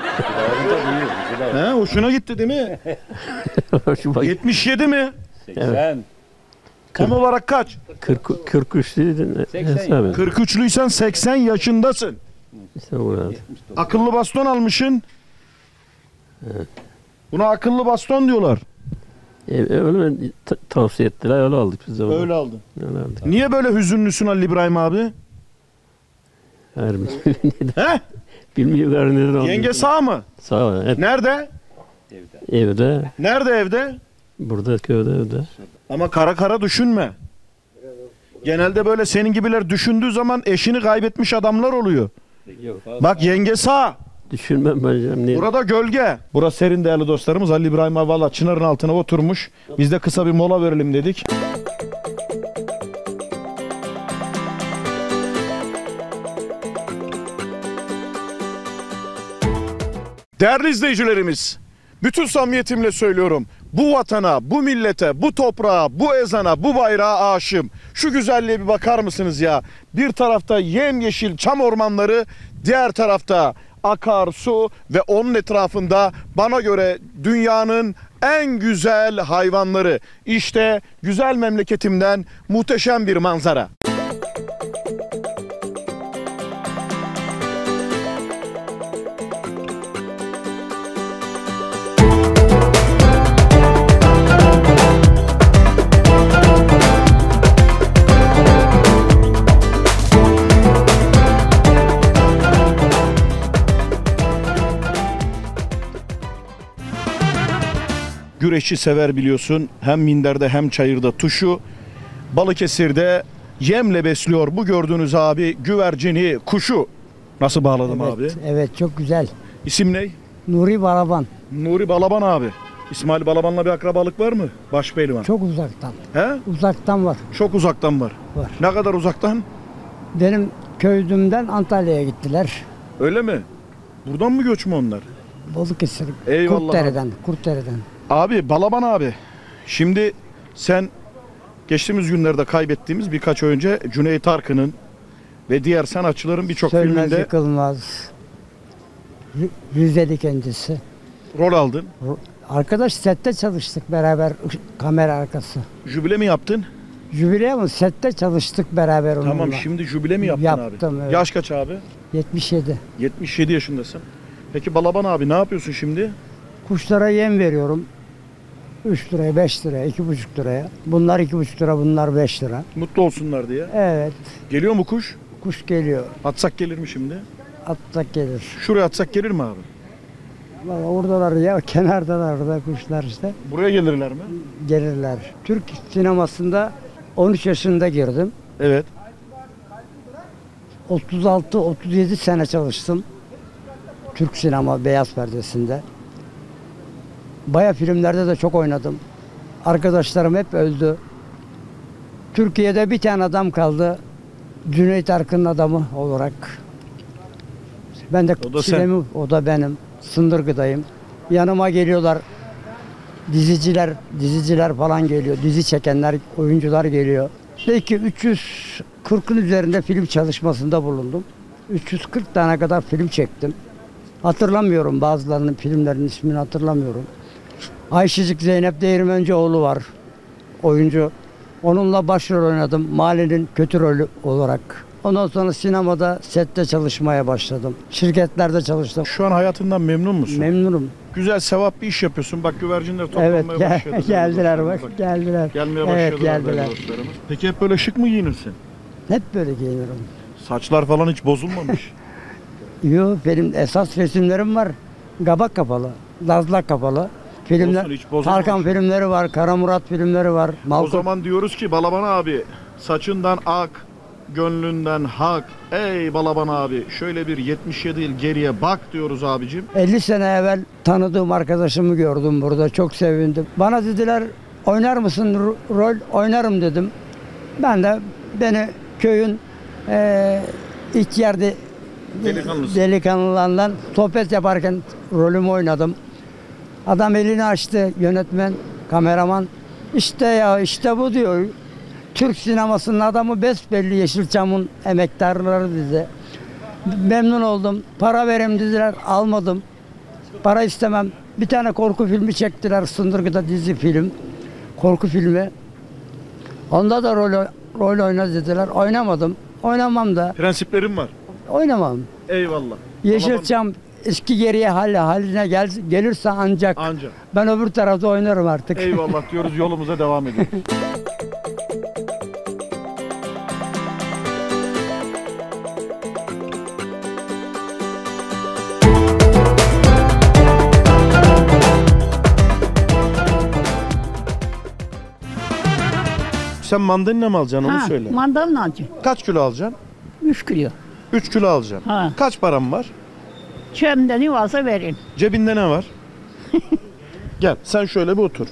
[SPEAKER 1] He, hoşuna gitti değil mi?
[SPEAKER 8] Hoşuma
[SPEAKER 1] 77 mi?
[SPEAKER 2] 80.
[SPEAKER 1] Tam olarak kaç?
[SPEAKER 8] 43 değil
[SPEAKER 2] 80.
[SPEAKER 1] 43'lüysen 80 yaşındasın.
[SPEAKER 8] İşte bu yani.
[SPEAKER 1] Akıllı baston almışsın. Buna akıllı baston diyorlar.
[SPEAKER 8] Öyle tavsiye ettiler öyle aldık biz de.
[SPEAKER 1] Öyle aldın.
[SPEAKER 8] Öyle aldık.
[SPEAKER 1] Niye böyle hüzünlüsün Halil İbrahim abi?
[SPEAKER 8] Her
[SPEAKER 1] He?
[SPEAKER 8] bilmiyorum neden aldık.
[SPEAKER 1] Yenge sağ mı?
[SPEAKER 8] Sağ ol. Hep
[SPEAKER 1] Nerede?
[SPEAKER 8] evde,
[SPEAKER 1] Nerede evde?
[SPEAKER 8] burada köyde evde.
[SPEAKER 1] Ama kara kara düşünme. Genelde böyle senin gibiler düşündüğü zaman eşini kaybetmiş adamlar oluyor. Bak yenge sağ.
[SPEAKER 8] Düşünmem ben. Ne?
[SPEAKER 1] Burada gölge. Burası serin değerli dostlarımız. Halil İbrahim abi valla çınarın altına oturmuş. Biz de kısa bir mola verelim dedik. Değerli izleyicilerimiz, bütün samimiyetimle söylüyorum. Bu vatana, bu millete, bu toprağa, bu ezana, bu bayrağa aşığım. Şu güzelliğe bir bakar mısınız ya? Bir tarafta yemyeşil çam ormanları, diğer tarafta akar su ve onun etrafında bana göre dünyanın en güzel hayvanları. İşte güzel memleketimden muhteşem bir manzara. güreşçi sever biliyorsun. Hem minderde hem çayırda tuşu. Balıkesir'de yemle besliyor bu gördüğünüz abi güvercini, kuşu. Nasıl bağladım abi?
[SPEAKER 9] Evet çok güzel.
[SPEAKER 1] İsim ne?
[SPEAKER 9] Nuri Balaban.
[SPEAKER 1] Nuri Balaban abi. İsmail Balaban'la bir akrabalık var mı? Başpehlivan.
[SPEAKER 9] Çok uzaktan.
[SPEAKER 1] He?
[SPEAKER 9] Uzaktan var.
[SPEAKER 1] Çok uzaktan var.
[SPEAKER 9] Var.
[SPEAKER 1] Ne kadar uzaktan?
[SPEAKER 9] Benim köydümden Antalya'ya gittiler.
[SPEAKER 1] Öyle mi? Buradan mı göçme onlar?
[SPEAKER 9] Balıkesir.
[SPEAKER 1] Eyvallah
[SPEAKER 9] Kurtdere'den.
[SPEAKER 1] Abi Balaban abi. Şimdi sen geçtiğimiz günlerde kaybettiğimiz birkaç ay önce Cüneyt Arkın'ın ve diğer sanatçıların birçok
[SPEAKER 9] Sönmez
[SPEAKER 1] filminde
[SPEAKER 9] Yıkılmaz. Rizeli kendisi.
[SPEAKER 1] rol aldın.
[SPEAKER 9] Arkadaş sette çalıştık beraber kamera arkası.
[SPEAKER 1] Jübile mi yaptın?
[SPEAKER 9] Jübile mi? Sette çalıştık beraber onunla.
[SPEAKER 1] Tamam, şimdi jübile mi yaptın
[SPEAKER 9] Yaptım,
[SPEAKER 1] abi?
[SPEAKER 9] evet.
[SPEAKER 1] Yaş kaç abi?
[SPEAKER 9] 77.
[SPEAKER 1] 77 yaşındasın. Peki Balaban abi ne yapıyorsun şimdi?
[SPEAKER 9] Kuşlara yem veriyorum. 3 liraya, 5 liraya, 2,5 liraya. Bunlar 2,5 lira, bunlar 5 lira.
[SPEAKER 1] Mutlu olsunlar diye.
[SPEAKER 9] Evet.
[SPEAKER 1] Geliyor mu kuş?
[SPEAKER 9] Kuş geliyor.
[SPEAKER 1] Atsak gelir mi şimdi?
[SPEAKER 9] Atlak gelir.
[SPEAKER 1] Şuraya atsak gelir mi abi?
[SPEAKER 9] Valla oradalar ya, kenardalar da kuşlar işte.
[SPEAKER 1] Buraya gelirler mi?
[SPEAKER 9] Gelirler. Türk sinemasında 13 yaşında girdim.
[SPEAKER 1] Evet.
[SPEAKER 9] 36-37 sene çalıştım. Türk sinema beyaz perdesinde. Baya filmlerde de çok oynadım. Arkadaşlarım hep öldü. Türkiye'de bir tane adam kaldı. Cüneyt Arkın'ın adamı olarak. Ben de
[SPEAKER 1] O da
[SPEAKER 9] o da benim. Sındırgı'dayım. Yanıma geliyorlar. Diziciler falan geliyor. Dizi çekenler, oyuncular geliyor. Belki 340'ın üzerinde film çalışmasında bulundum. 340 tane kadar film çektim. Hatırlamıyorum bazılarının filmlerinin ismini hatırlamıyorum. Ayşecik Zeynep Değirmencioğlu var. Oyuncu. Onunla başrol oynadım. Mahallenin kötü rolü olarak. Ondan sonra sinemada sette çalışmaya başladım. Şirketlerde çalıştım.
[SPEAKER 1] Şu an hayatından memnun musun?
[SPEAKER 9] Memnunum.
[SPEAKER 1] Güzel sevap bir iş yapıyorsun. Bak güvercinler toplanmaya
[SPEAKER 9] Evet
[SPEAKER 1] başladı.
[SPEAKER 9] geldiler bak geldiler.
[SPEAKER 1] Gelmeye
[SPEAKER 9] Evet,
[SPEAKER 1] başladılar
[SPEAKER 9] geldiler.
[SPEAKER 1] değerli dostlarımız. Peki hep böyle şık mı giyinirsin?
[SPEAKER 9] Hep böyle giyinirim.
[SPEAKER 1] Saçlar falan hiç bozulmamış.
[SPEAKER 9] Yok benim esas resimlerim var. Kabak kapalı, lazlak kapalı. Filmler,
[SPEAKER 1] Olsun, hiç bozulmamış.
[SPEAKER 9] Tarkan filmleri var, Kara Murat filmleri var.
[SPEAKER 1] O
[SPEAKER 9] Malkoç.
[SPEAKER 1] zaman diyoruz ki Balaban abi saçından ak, gönlünden hak. Ey Balaban abi şöyle bir 77 yıl geriye bak diyoruz abicim.
[SPEAKER 9] 50 sene evvel tanıdığım arkadaşımı gördüm burada. Çok sevindim. Bana dediler oynar mısın rol? Oynarım dedim. Ben de beni köyün ilk yerde delikanlılarından sohbet yaparken rolümü oynadım. Adam elini açtı, yönetmen, kameraman. İşte ya işte bu diyor. Türk sinemasının adamı besbelli Yeşilçam'ın emektarları dedi. Memnun oldum. Para vereyim dediler. Almadım. Para istemem. Bir tane korku filmi çektiler. Sındırgı'da dizi film. Korku filmi. Onda da rol oyna dediler. Oynamadım. Oynamam da.
[SPEAKER 1] Prensiplerim var.
[SPEAKER 9] Oynamam.
[SPEAKER 1] Eyvallah.
[SPEAKER 9] Yeşilçam eski geriye haline gelirse ancak.
[SPEAKER 1] Ancak.
[SPEAKER 9] Ben öbür tarafta oynarım artık.
[SPEAKER 1] Eyvallah diyoruz, yolumuza devam ediyoruz. Sen mandalina mı alacaksın onu söyle.
[SPEAKER 5] Mandalina alacağım.
[SPEAKER 1] Kaç kilo alacaksın?
[SPEAKER 5] 3 kilo.
[SPEAKER 1] 3 kilo alacaksın.
[SPEAKER 5] Ha.
[SPEAKER 1] Kaç param var?
[SPEAKER 5] Çömde ne varsa verin.
[SPEAKER 1] Cebinde ne var? Gel sen şöyle bir otur.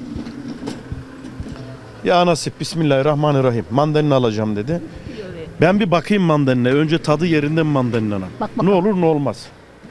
[SPEAKER 1] Ya nasip bismillahirrahmanirrahim. Mandalina alacağım dedi. Ben bir bakayım mandalina. Önce tadı yerinde mi mandalina'nın?
[SPEAKER 5] Bak
[SPEAKER 1] Ne olur ne olmaz.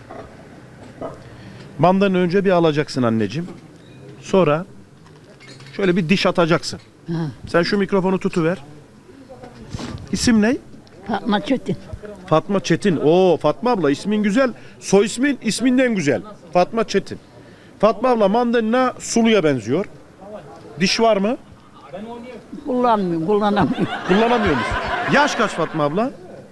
[SPEAKER 1] Mandalina önce bir alacaksın anneciğim. Sonra şöyle bir diş atacaksın.
[SPEAKER 5] Ha.
[SPEAKER 1] Sen şu mikrofonu tutuver. İsim ne?
[SPEAKER 5] Fatma Çetin.
[SPEAKER 1] Fatma Çetin. Oo Fatma abla ismin güzel. Soy ismin isminden güzel. Fatma Çetin. Fatma abla mandalina suluya benziyor. Diş var mı?
[SPEAKER 5] Kullanmıyorum, kullanamıyorum.
[SPEAKER 1] Kullanamıyor musun? Yaş kaç Fatma abla?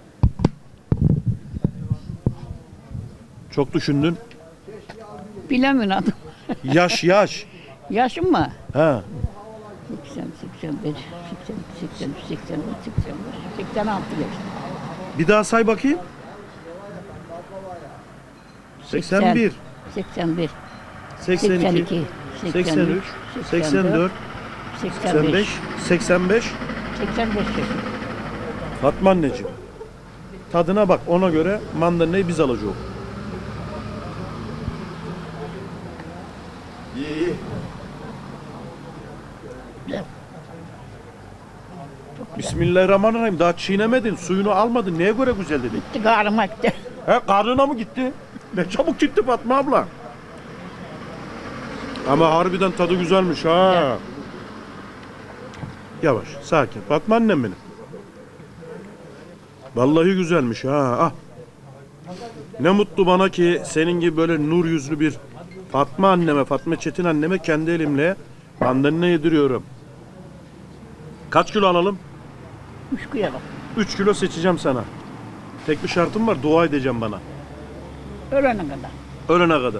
[SPEAKER 1] Çok düşündün.
[SPEAKER 5] Bilemiyorum adım.
[SPEAKER 1] Yaş.
[SPEAKER 5] Yaşım mı?
[SPEAKER 1] Ha.
[SPEAKER 5] 80, 81, 80, 80, 80, 85, 86 yaş.
[SPEAKER 1] Bir daha say bakayım. 81,
[SPEAKER 5] 81,
[SPEAKER 1] 82,
[SPEAKER 5] 82,
[SPEAKER 1] 83, 84, 85, 85.
[SPEAKER 5] 85 yaşında.
[SPEAKER 1] Fatma anneciğim. Tadına bak, ona göre mandalinayı biz alacağız. İyi. Bismillahirrahmanirrahim. Daha çiğnemedin, suyunu almadın. Neye göre güzel dedik?
[SPEAKER 5] Gitti karnıma gitti.
[SPEAKER 1] He, karnına mı gitti? Ne çabuk gitti Fatma abla. Ama harbiden tadı güzelmiş ha. Yavaş, sakin. Fatma annem benim. Vallahi güzelmiş ha. Ah. Ne mutlu bana ki senin gibi böyle nur yüzlü bir Fatma anneme, Fatma Çetin anneme kendi elimle mandalina yediriyorum. Kaç kilo alalım?
[SPEAKER 5] 3 kilo.
[SPEAKER 1] 3 kilo seçeceğim sana. Tek bir şartım var, dua edeceğim bana.
[SPEAKER 5] Ölene kadar.
[SPEAKER 1] Ölene kadar.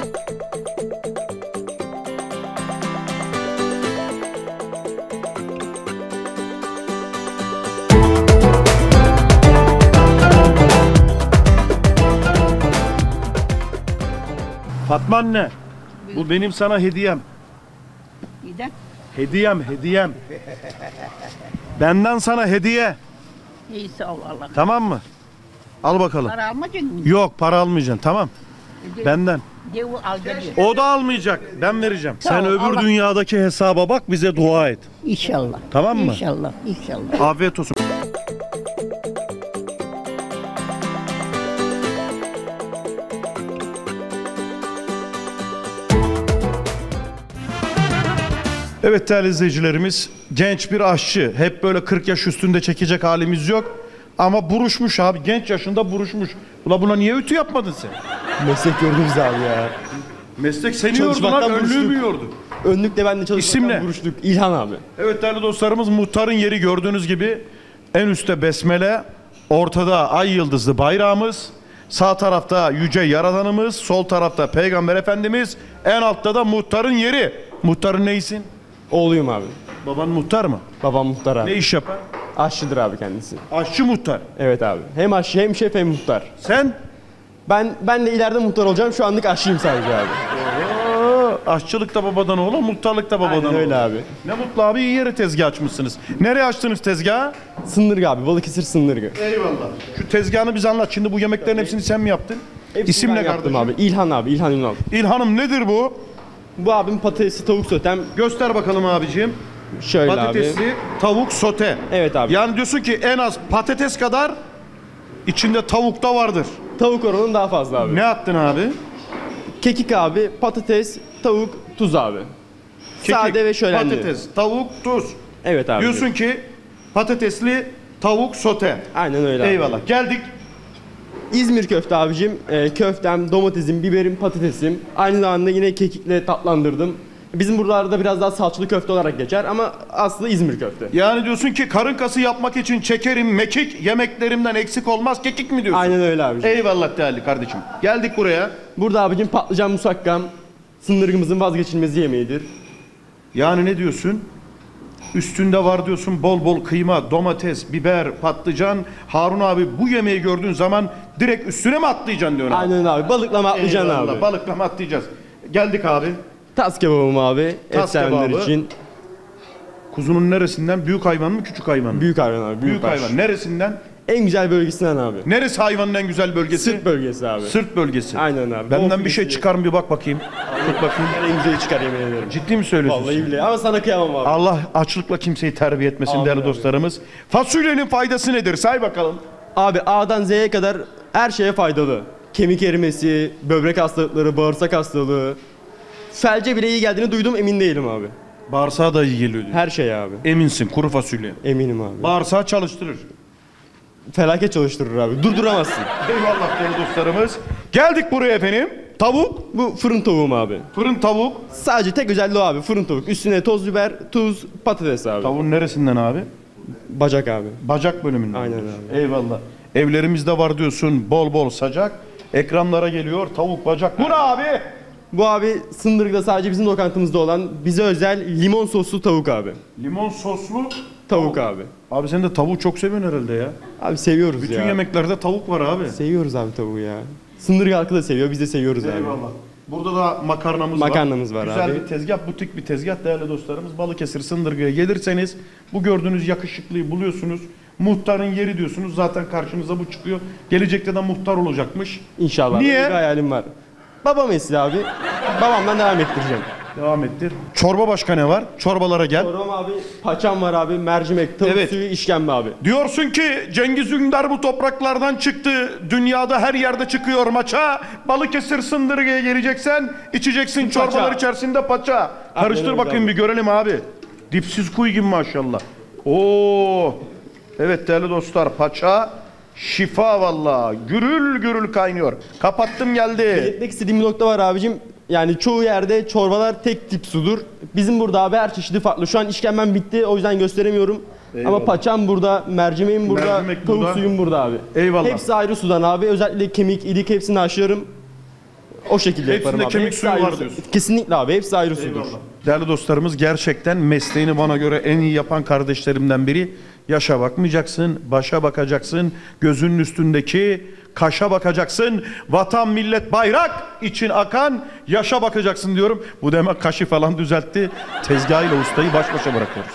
[SPEAKER 1] Fatma anne, bu benim sana hediyem.
[SPEAKER 5] Giden.
[SPEAKER 1] Hediyem. Benden sana hediye.
[SPEAKER 5] İyi sağ ol Allah.
[SPEAKER 1] Tamam mı? Al bakalım.
[SPEAKER 5] Para almayacak mısın?
[SPEAKER 1] Yok, para almayacaksın, tamam. Benden.
[SPEAKER 5] Devu al geliyor.
[SPEAKER 1] O da almayacak. Ben vereceğim.
[SPEAKER 5] Sağ
[SPEAKER 1] Sen
[SPEAKER 5] ol,
[SPEAKER 1] öbür
[SPEAKER 5] Allah-
[SPEAKER 1] dünyadaki hesaba bak, bize dua et.
[SPEAKER 5] İnşallah.
[SPEAKER 1] Tamam mı?
[SPEAKER 5] İnşallah. İnşallah.
[SPEAKER 1] Afiyet olsun. Evet değerli izleyicilerimiz, genç bir aşçı. Hep böyle 40 yaş üstünde çekecek halimiz yok. Ama buruşmuş abi, genç yaşında buruşmuş. Ula buna niye ütü yapmadın sen?
[SPEAKER 10] Meslek gördü bizi abi ya.
[SPEAKER 1] Meslek seni yordu lan,
[SPEAKER 10] Çalışmaktan
[SPEAKER 1] önlüğü
[SPEAKER 10] buruştuk.
[SPEAKER 1] mü yordu?
[SPEAKER 10] Önlükle ben de
[SPEAKER 1] İsim ne?
[SPEAKER 10] çalışmaktan buruştuk. İlhan abi.
[SPEAKER 1] Evet değerli dostlarımız, muhtarın yeri gördüğünüz gibi en üstte besmele, ortada ay yıldızlı bayrağımız, sağ tarafta yüce yaradanımız, sol tarafta peygamber efendimiz, en altta da muhtarın yeri. Muhtarın neysin?
[SPEAKER 10] Oğluyum abi.
[SPEAKER 1] Baban muhtar mı?
[SPEAKER 10] Babam muhtar
[SPEAKER 1] Ne
[SPEAKER 10] abi.
[SPEAKER 1] iş yapar?
[SPEAKER 10] Aşçıdır abi kendisi.
[SPEAKER 1] Aşçı muhtar.
[SPEAKER 10] Evet abi. Hem aşçı hem şef hem muhtar.
[SPEAKER 1] Sen?
[SPEAKER 10] Ben de ileride muhtar olacağım. Şu anlık aşçıyım sadece abi.
[SPEAKER 1] Aşçılık da babadan oğlu, muhtarlık da babadan
[SPEAKER 10] Aynen
[SPEAKER 1] oğlu.
[SPEAKER 10] öyle abi.
[SPEAKER 1] Ne mutlu abi, iyi yere tezgah açmışsınız. Nereye açtınız tezgahı?
[SPEAKER 10] Sındırgı abi. Balıkesir Sındırgı.
[SPEAKER 1] Eyvallah. Şu tezgahını bize anlat. Şimdi bu yemeklerin hepsini sen mi yaptın?
[SPEAKER 10] Hepsini
[SPEAKER 1] İsim
[SPEAKER 10] ben
[SPEAKER 1] ne
[SPEAKER 10] yaptım
[SPEAKER 1] kardeşim?
[SPEAKER 10] abi. İlhan abi. İlhan Ünal.
[SPEAKER 1] İlhanım nedir bu?
[SPEAKER 10] Bu abim patatesli tavuk sotem.
[SPEAKER 1] Göster bakalım abiciğim.
[SPEAKER 10] Şöyle abi.
[SPEAKER 1] Patatesli tavuk sote.
[SPEAKER 10] Evet abi.
[SPEAKER 1] Yani diyorsun ki en az patates kadar içinde tavuk da vardır.
[SPEAKER 10] Tavuk oranı daha fazla abi.
[SPEAKER 1] Ne yaptın abi?
[SPEAKER 10] Kekik abi. Patates, tavuk, tuz abi.
[SPEAKER 1] Kekik,
[SPEAKER 10] Sade ve şölenli.
[SPEAKER 1] patates, tavuk, tuz.
[SPEAKER 10] Evet abi.
[SPEAKER 1] Diyorsun ki patatesli tavuk sote.
[SPEAKER 10] Aynen öyle abi.
[SPEAKER 1] Eyvallah. Geldik.
[SPEAKER 10] İzmir köfte abicim. Köftem, domatesim, biberim, patatesim. Aynı zamanda yine kekikle tatlandırdım. Bizim buralarda biraz daha salçalı köfte olarak geçer ama aslında İzmir köfte.
[SPEAKER 1] Yani diyorsun ki karın kası yapmak için çekerim mekik, yemeklerimden eksik olmaz kekik mi diyorsun?
[SPEAKER 10] Aynen öyle abicim.
[SPEAKER 1] Eyvallah değerli kardeşim. Geldik buraya.
[SPEAKER 10] Burada abicim patlıcan musakkam sındırgımızın vazgeçilmez yemeğidir.
[SPEAKER 1] Yani ne diyorsun? Üstünde var diyorsun bol bol kıyma, domates, biber, patlıcan. Harun abi bu yemeği gördüğün zaman direkt üstüne mi atlayacaksın diyorsun abi?
[SPEAKER 10] Aynen abi. Balıklama atlayacaksın
[SPEAKER 1] Eyvallah,
[SPEAKER 10] abi.
[SPEAKER 1] balıkla mı atlayacağız? Geldik abi.
[SPEAKER 10] Tas kebabım abi.
[SPEAKER 1] Tas
[SPEAKER 10] Et sevenler
[SPEAKER 1] kebabı.
[SPEAKER 10] için.
[SPEAKER 1] Kuzunun neresinden? Büyük hayvan mı küçük hayvan mı?
[SPEAKER 10] Büyük hayvan abi.
[SPEAKER 1] Büyük
[SPEAKER 10] baş.
[SPEAKER 1] hayvan. Neresinden?
[SPEAKER 10] En güzel bölgesinden abi.
[SPEAKER 1] Neresi hayvanın en güzel bölgesi?
[SPEAKER 10] Sırt bölgesi abi.
[SPEAKER 1] Sırt bölgesi.
[SPEAKER 10] Aynen abi.
[SPEAKER 1] Benden
[SPEAKER 10] Bonfilesi.
[SPEAKER 1] bir şey çıkar mı bir bak bakayım. Tut bakayım.
[SPEAKER 10] En güzeli çıkar yemin ederim.
[SPEAKER 1] Ciddi mi söylüyorsun?
[SPEAKER 10] Vallahi bile ama sana kıyamam abi.
[SPEAKER 1] Allah açlıkla kimseyi terbiye etmesin
[SPEAKER 10] Amin
[SPEAKER 1] değerli
[SPEAKER 10] abi.
[SPEAKER 1] dostlarımız. Fasulyenin faydası nedir? Say bakalım.
[SPEAKER 10] Abi A'dan Z'ye kadar her şeye faydalı. Kemik erimesi, böbrek hastalıkları, bağırsak hastalığı. Felce bile iyi geldiğini duydum, emin değilim abi.
[SPEAKER 1] Bağırsağa da iyi geliyor diyor.
[SPEAKER 10] Her şey abi.
[SPEAKER 1] Eminsin kuru fasulye.
[SPEAKER 10] Eminim abi.
[SPEAKER 1] Bağırsağı çalıştırır.
[SPEAKER 10] Felaket çalıştırır abi. Durduramazsın.
[SPEAKER 1] Eyvallah değerli dostlarımız. Geldik buraya efendim. Tavuk,
[SPEAKER 10] Bu fırın tavuğum abi.
[SPEAKER 1] fırın tavuk.
[SPEAKER 10] Sadece tek özelliği o abi fırın tavuk. Üstüne toz biber, tuz, patates abi.
[SPEAKER 1] Tavuğun neresinden abi?
[SPEAKER 10] Bacak abi.
[SPEAKER 1] Bacak bölümünden.
[SPEAKER 10] Aynen abi.
[SPEAKER 1] Eyvallah. Evlerimizde var diyorsun bol bol sacak. Ekranlara geliyor tavuk bacak. Bu ne abi?
[SPEAKER 10] Bu abi Sındırgı'da sadece bizim lokantamızda olan bize özel limon soslu tavuk abi.
[SPEAKER 1] Limon soslu.
[SPEAKER 10] Tavuk abi.
[SPEAKER 1] Abi sen de tavuğu çok seviyorsun herhalde ya.
[SPEAKER 10] Abi seviyoruz
[SPEAKER 1] Bütün
[SPEAKER 10] ya.
[SPEAKER 1] yemeklerde tavuk var abi.
[SPEAKER 10] Seviyoruz abi tavuğu ya. Sındırgı halkı da seviyor, biz de seviyoruz abi.
[SPEAKER 1] Eyvallah. Burada da makarnamız
[SPEAKER 10] var
[SPEAKER 1] Güzel
[SPEAKER 10] abi.
[SPEAKER 1] bir tezgah, butik bir tezgah değerli dostlarımız. Balıkesir Sındırgı'ya gelirseniz bu gördüğünüz yakışıklıyı buluyorsunuz. Muhtarın yeri diyorsunuz. Zaten karşınıza bu çıkıyor. Gelecekte de muhtar olacakmış.
[SPEAKER 10] İnşallah.
[SPEAKER 1] Niye?
[SPEAKER 10] Böyle bir hayalim var. Baba mesleği abi. Babamdan devam ettireceğim.
[SPEAKER 1] Devam ettir. Çorba başka ne var? Çorbalara gel.
[SPEAKER 10] Çorbam abi, paçam var abi, mercimek, tavuk
[SPEAKER 1] Evet.
[SPEAKER 10] suyu, işkembe abi.
[SPEAKER 1] Diyorsun ki Cengiz Ünder bu topraklardan çıktı. Dünyada her yerde çıkıyor maça. Balıkesir Sındırgı'ya geleceksen içeceksin
[SPEAKER 10] Paça.
[SPEAKER 1] çorbalar içerisinde paça. Karıştır
[SPEAKER 10] öyle
[SPEAKER 1] bakayım
[SPEAKER 10] abi.
[SPEAKER 1] bir görelim abi. Dipsiz kuy gibi maşallah. Oo. Evet değerli dostlar, paça şifa vallahi. Gürül gürül kaynıyor. Kapattım geldi.
[SPEAKER 10] Belirtmek istediğim bir nokta var abicim. Yani çoğu yerde çorbalar tek tip sudur. Bizim burada abi her çeşidi farklı. Şu an işkembem bitti, o yüzden gösteremiyorum.
[SPEAKER 1] Eyvallah.
[SPEAKER 10] Ama paçam burada, mercimeğim burada,
[SPEAKER 1] Mercimek
[SPEAKER 10] tavuk
[SPEAKER 1] burada.
[SPEAKER 10] suyum burada abi.
[SPEAKER 1] Eyvallah.
[SPEAKER 10] Hepsi ayrı sudan abi. Özellikle kemik, ilik hepsini haşlarım. O şekilde
[SPEAKER 1] Hepsinde
[SPEAKER 10] yaparım abi.
[SPEAKER 1] kemik
[SPEAKER 10] Hepsi
[SPEAKER 1] suyu
[SPEAKER 10] ayrı
[SPEAKER 1] var
[SPEAKER 10] su.
[SPEAKER 1] diyorsun.
[SPEAKER 10] Kesinlikle abi, hepsi ayrı sudur.
[SPEAKER 1] Değerli dostlarımız, gerçekten mesleğini bana göre en iyi yapan kardeşlerimden biri. Yaşa bakmayacaksın, başa bakacaksın, gözünün üstündeki kaşa bakacaksın, vatan, millet, bayrak için akan yaşa bakacaksın diyorum. Bu demek kaşı falan düzeltti. Tezgahıyla ustayı baş başa bırakıyoruz.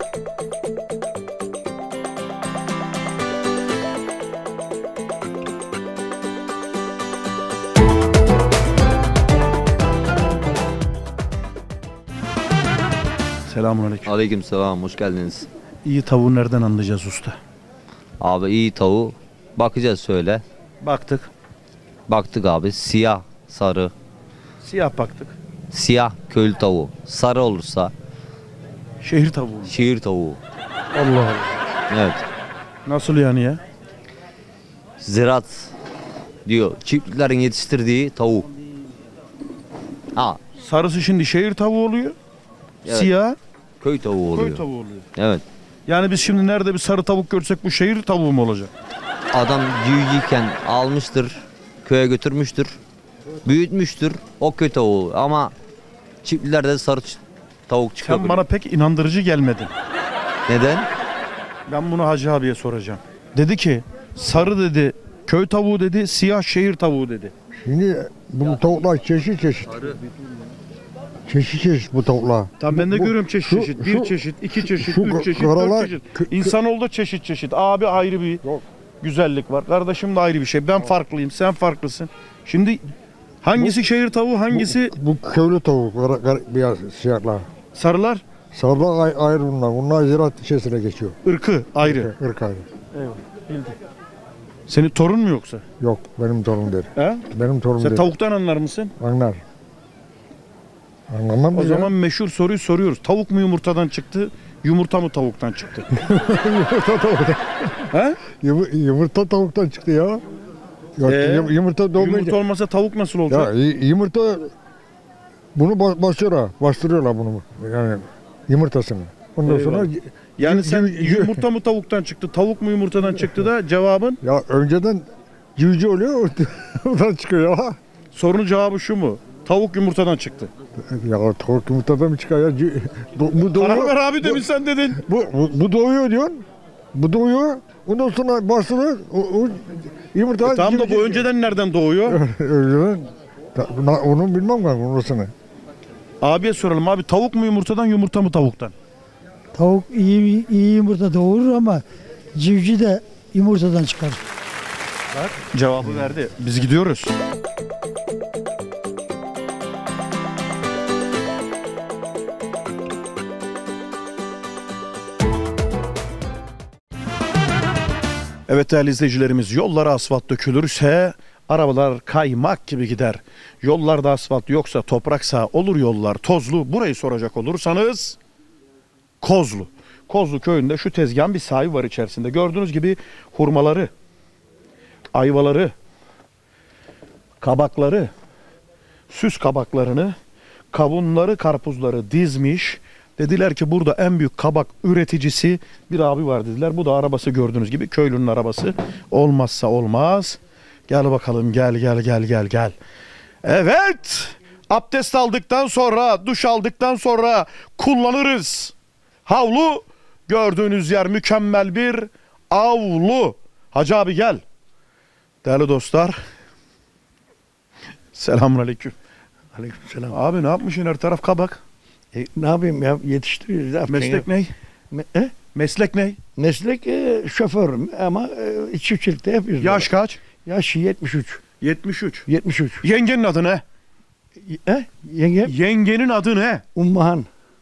[SPEAKER 1] Selamünaleyküm.
[SPEAKER 11] Aleykümselam, hoş geldiniz.
[SPEAKER 1] İyi tavuğu nereden anlayacağız usta?
[SPEAKER 11] Abi iyi tavuğu bakacağız şöyle.
[SPEAKER 1] Baktık.
[SPEAKER 11] Baktık abi, siyah, sarı,
[SPEAKER 1] Siyah baktık.
[SPEAKER 11] siyah köylü tavuğu. Sarı olursa
[SPEAKER 1] Şehir tavuğu.
[SPEAKER 11] şehir tavuğu.
[SPEAKER 1] Allah Allah.
[SPEAKER 11] Evet.
[SPEAKER 1] Nasıl yani ya?
[SPEAKER 11] Ziraat diyor, çiftliklerin yetiştirdiği tavuk. Ha,
[SPEAKER 1] Sarısı şimdi şehir tavuğu oluyor.
[SPEAKER 11] Evet.
[SPEAKER 1] Siyah
[SPEAKER 11] köy tavuğu oluyor.
[SPEAKER 1] köy tavuğu oluyor.
[SPEAKER 11] Evet.
[SPEAKER 1] Yani biz şimdi nerede bir sarı tavuk görsek bu şehir tavuğu mu olacak?
[SPEAKER 11] Adam cüyücüyken almıştır, köye götürmüştür, büyütmüştür, o köy tavuğu. Ama çiftlerde sarı tavuk çıkıyor.
[SPEAKER 1] Sen bana pek inandırıcı gelmedin.
[SPEAKER 11] Neden?
[SPEAKER 1] Ben bunu Hacı abiye soracağım. Dedi ki sarı dedi köy tavuğu dedi, siyah şehir tavuğu dedi.
[SPEAKER 12] Şimdi bu tavuklar çeşit çeşit. Çeşit çeşit bu tavuklar.
[SPEAKER 1] Tamam ben de
[SPEAKER 12] Bu-
[SPEAKER 1] görüyorum çeşit
[SPEAKER 12] şu-
[SPEAKER 1] çeşit. Bir
[SPEAKER 12] şu-
[SPEAKER 1] çeşit, iki çeşit,
[SPEAKER 12] şu
[SPEAKER 1] üç çeşit,
[SPEAKER 12] karalar-
[SPEAKER 1] dört çeşit. İnsanoğlu çeşit çeşit. Abi ayrı bir güzellik var. Kardeşim de ayrı bir şey. Ben farklıyım, sen farklısın. Şimdi hangisi şehir tavuğu, hangisi
[SPEAKER 12] Bu köylü tavuk, beyaz siyahlar.
[SPEAKER 1] sarılar?
[SPEAKER 12] Sarılar ayrı bunlar. Bunlar ziraat içerisine geçiyor.
[SPEAKER 1] Irkı ayrı.
[SPEAKER 12] Irk ayrı.
[SPEAKER 1] Senin torun mu yoksa?
[SPEAKER 12] Yok benim torunum değil.
[SPEAKER 1] He?
[SPEAKER 12] Benim torunum
[SPEAKER 1] Sen
[SPEAKER 12] değil.
[SPEAKER 1] tavuktan anlar mısın?
[SPEAKER 12] Anlar. Anlamam mı
[SPEAKER 1] O
[SPEAKER 12] ya?
[SPEAKER 1] zaman meşhur soruyu soruyoruz. Tavuk mu yumurtadan çıktı, yumurta mı tavuktan çıktı?
[SPEAKER 12] Yumurta tavuktan.
[SPEAKER 1] He?
[SPEAKER 12] Yumurta tavuktan çıktı ya. Yok, yumurta doğmayınca.
[SPEAKER 1] Yumurta olmasa tavuk nasıl olacak?
[SPEAKER 12] Ya yumurta bunu bastırıyorlar bunu. Yani yumurtasını. Ondan sonra
[SPEAKER 1] Yani sen
[SPEAKER 12] Civciv-
[SPEAKER 1] yumurta mı tavuktan çıktı, tavuk mu yumurtadan çıktı da cevabın?
[SPEAKER 12] ya önceden civciv oluyor oradan çıkıyor ya.
[SPEAKER 1] Sorunun cevabı şu mu? Tavuk yumurtadan çıktı.
[SPEAKER 12] Ya tavuk yumurtadan mı çıkar ya? Bu
[SPEAKER 1] Karar
[SPEAKER 12] doğuyor.
[SPEAKER 1] ver abi demin sen dedin.
[SPEAKER 12] Bu doğuyor diyorsun. Bu doğuyor. Ondan sonra bastırıyor. O yumurta.
[SPEAKER 1] Tamam da bu önceden nereden doğuyor?
[SPEAKER 12] Önceden. Onu bilmem ben orasını.
[SPEAKER 1] Abiye soralım abi, tavuk mu yumurtadan, yumurta mı tavuktan?
[SPEAKER 13] Tavuk iyi yumurta doğurur ama civciv de yumurtadan çıkar.
[SPEAKER 1] Bak cevabı verdi. Biz gidiyoruz. Evet değerli izleyicilerimiz, yollara asfalt dökülürse arabalar kaymak gibi gider. Yollarda asfalt yoksa, topraksa, olur yollar tozlu. Burayı soracak olursanız Kozlu. Kozlu köyünde şu tezgahın bir sahibi var içerisinde. Gördüğünüz gibi hurmaları, ayvaları, kabakları, süs kabaklarını, kavunları, karpuzları dizmiş. Dediler ki burada en büyük kabak üreticisi bir abi var dediler. Bu da arabası, gördüğünüz gibi köylünün arabası. Olmazsa olmaz. Gel bakalım, gel. Evet. Abdest aldıktan sonra, duş aldıktan sonra kullanırız. Havlu, gördüğünüz yer mükemmel bir avlu. Hacı abi gel. Değerli dostlar. Selamünaleyküm. Aleykümselam. Abi ne yapmışsın, her taraf kabak?
[SPEAKER 14] Ne yapayım ya, yetiştiriyoruz. Ne yapacaksın
[SPEAKER 1] Meslek
[SPEAKER 14] ya?
[SPEAKER 1] ne? Meslek ne?
[SPEAKER 14] Meslek şoförüm ama çiftçilikte yapıyoruz.
[SPEAKER 1] Yaş kaç?
[SPEAKER 14] Yaş 73.
[SPEAKER 1] 73.
[SPEAKER 14] 73.
[SPEAKER 1] Yengenin adı ne?
[SPEAKER 14] Yenge?
[SPEAKER 1] Yengenin adı ne?
[SPEAKER 14] Ummuhan.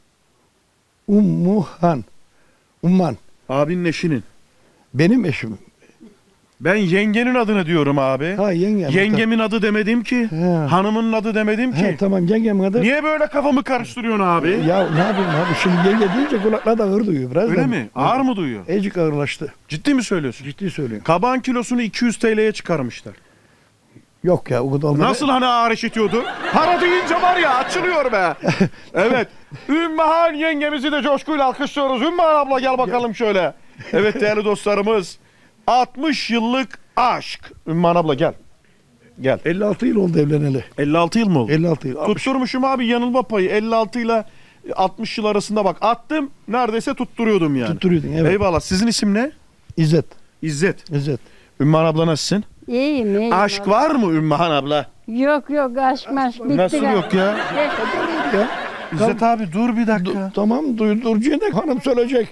[SPEAKER 14] Umman.
[SPEAKER 1] Abinin eşinin.
[SPEAKER 14] Benim eşim.
[SPEAKER 1] Ben yengenin adını diyorum abi.
[SPEAKER 14] Ha yengem.
[SPEAKER 1] Yengemin adı demedim ki. Hanımının adı demedim ki.
[SPEAKER 14] Ha, tamam yengemin adı.
[SPEAKER 1] Niye böyle kafamı karıştırıyorsun abi?
[SPEAKER 14] Ya ne yapayım abi, şimdi yenge deyince kulaklar da ağır duyuyor biraz.
[SPEAKER 1] Öyle mi? Ağır mı duyuyor?
[SPEAKER 14] Ecik ağırlaştı.
[SPEAKER 1] Ciddi mi söylüyorsun?
[SPEAKER 14] Ciddi söylüyorum.
[SPEAKER 1] Kabağın kilosunu 200 TL'ye çıkarmışlar.
[SPEAKER 14] Yok ya, o kadar olmadı.
[SPEAKER 1] Nasıl hani ağır işitiyordu? Para deyince var ya, açılıyor be. Evet. Ümmühan yengemizi de coşkuyla alkışlıyoruz. Ümmühan abla gel bakalım şöyle. Evet değerli dostlarımız. 60 yıllık aşk. Ümmühan abla gel. Gel.
[SPEAKER 14] 56 yıl oldu evleneli.
[SPEAKER 1] 56 yıl mı oldu?
[SPEAKER 14] 56 yıl.
[SPEAKER 1] Tutturmuşum abi yanılma payı. 56 ile 60 yıl arasında bak. Attım, neredeyse tutturuyordum yani.
[SPEAKER 14] Tutturuyordun, evet.
[SPEAKER 1] Eyvallah. Sizin isim ne?
[SPEAKER 14] İzzet.
[SPEAKER 1] İzzet.
[SPEAKER 14] İzzet.
[SPEAKER 1] Ümmühan abla nasılsın?
[SPEAKER 5] İyiyim.
[SPEAKER 1] Aşk var mı Ümmühan abla?
[SPEAKER 5] Yok aşk bitti.
[SPEAKER 1] Nasıl yok ya? İzzet abi dur bir dakika.
[SPEAKER 14] Tamam duyduğunca hanım söyleyecek.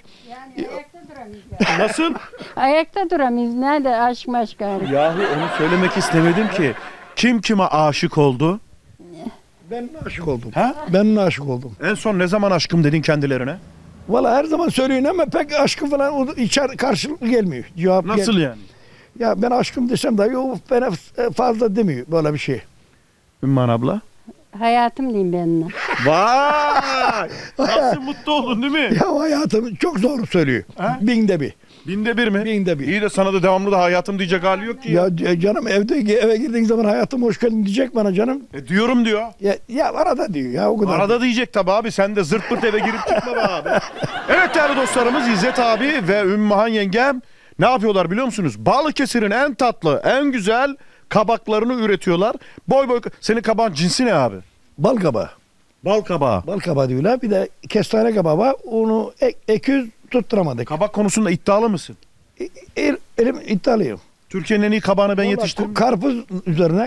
[SPEAKER 1] Nasıl?
[SPEAKER 5] Ayakta duramayız. Nerede aşk gayrı?
[SPEAKER 1] Yahu onu söylemek istemedim ki. Kim kime aşık oldu?
[SPEAKER 14] Ben aşık oldum.
[SPEAKER 1] Ha?
[SPEAKER 14] Ben aşık oldum.
[SPEAKER 1] En son ne zaman aşkım dedin kendilerine?
[SPEAKER 14] Valla her zaman söylüyorsun ama pek aşkı falan karşılıklı gelmiyor. Cevap
[SPEAKER 1] Nasıl yani?
[SPEAKER 14] Ya ben aşkım desem de yok, bana fazla demiyor böyle bir şey.
[SPEAKER 1] Ümmühan abla?
[SPEAKER 5] Hayatım diyeyim benimle.
[SPEAKER 1] Vay! Nasıl mutlu oldun değil mi?
[SPEAKER 14] Ya hayatım çok zor söylüyor.
[SPEAKER 1] Ha?
[SPEAKER 14] Binde bir.
[SPEAKER 1] Binde bir mi?
[SPEAKER 14] Binde bir.
[SPEAKER 1] İyi de sana da devamlı da hayatım diyecek hali yok ki.
[SPEAKER 14] Ya canım eve girdiğin zaman hayatım hoş geldin diyecek bana canım.
[SPEAKER 1] Diyorum diyor.
[SPEAKER 14] Ya arada diyor ya, o kadar.
[SPEAKER 1] Arada diyecek tabi abi, sen de zırt pırt eve girip çıkma be abi. Evet değerli dostlarımız, İzzet abi ve Ümmühan yengem ne yapıyorlar biliyor musunuz? Balıkesir'in en tatlı, en güzel kabaklarını üretiyorlar. Boy senin kabağın cinsi ne abi?
[SPEAKER 14] Bal kabağı.
[SPEAKER 1] Bal kabağı.
[SPEAKER 14] Bal kabağı diyorlar. Bir de kestane kabağı var. Onu ekiz tutturamadık.
[SPEAKER 1] Kabak konusunda iddialı mısın?
[SPEAKER 14] Elim iddialıyım.
[SPEAKER 1] Türkiye'nin en iyi kabağını ben yetiştirdim.
[SPEAKER 14] Karpuz üzerine,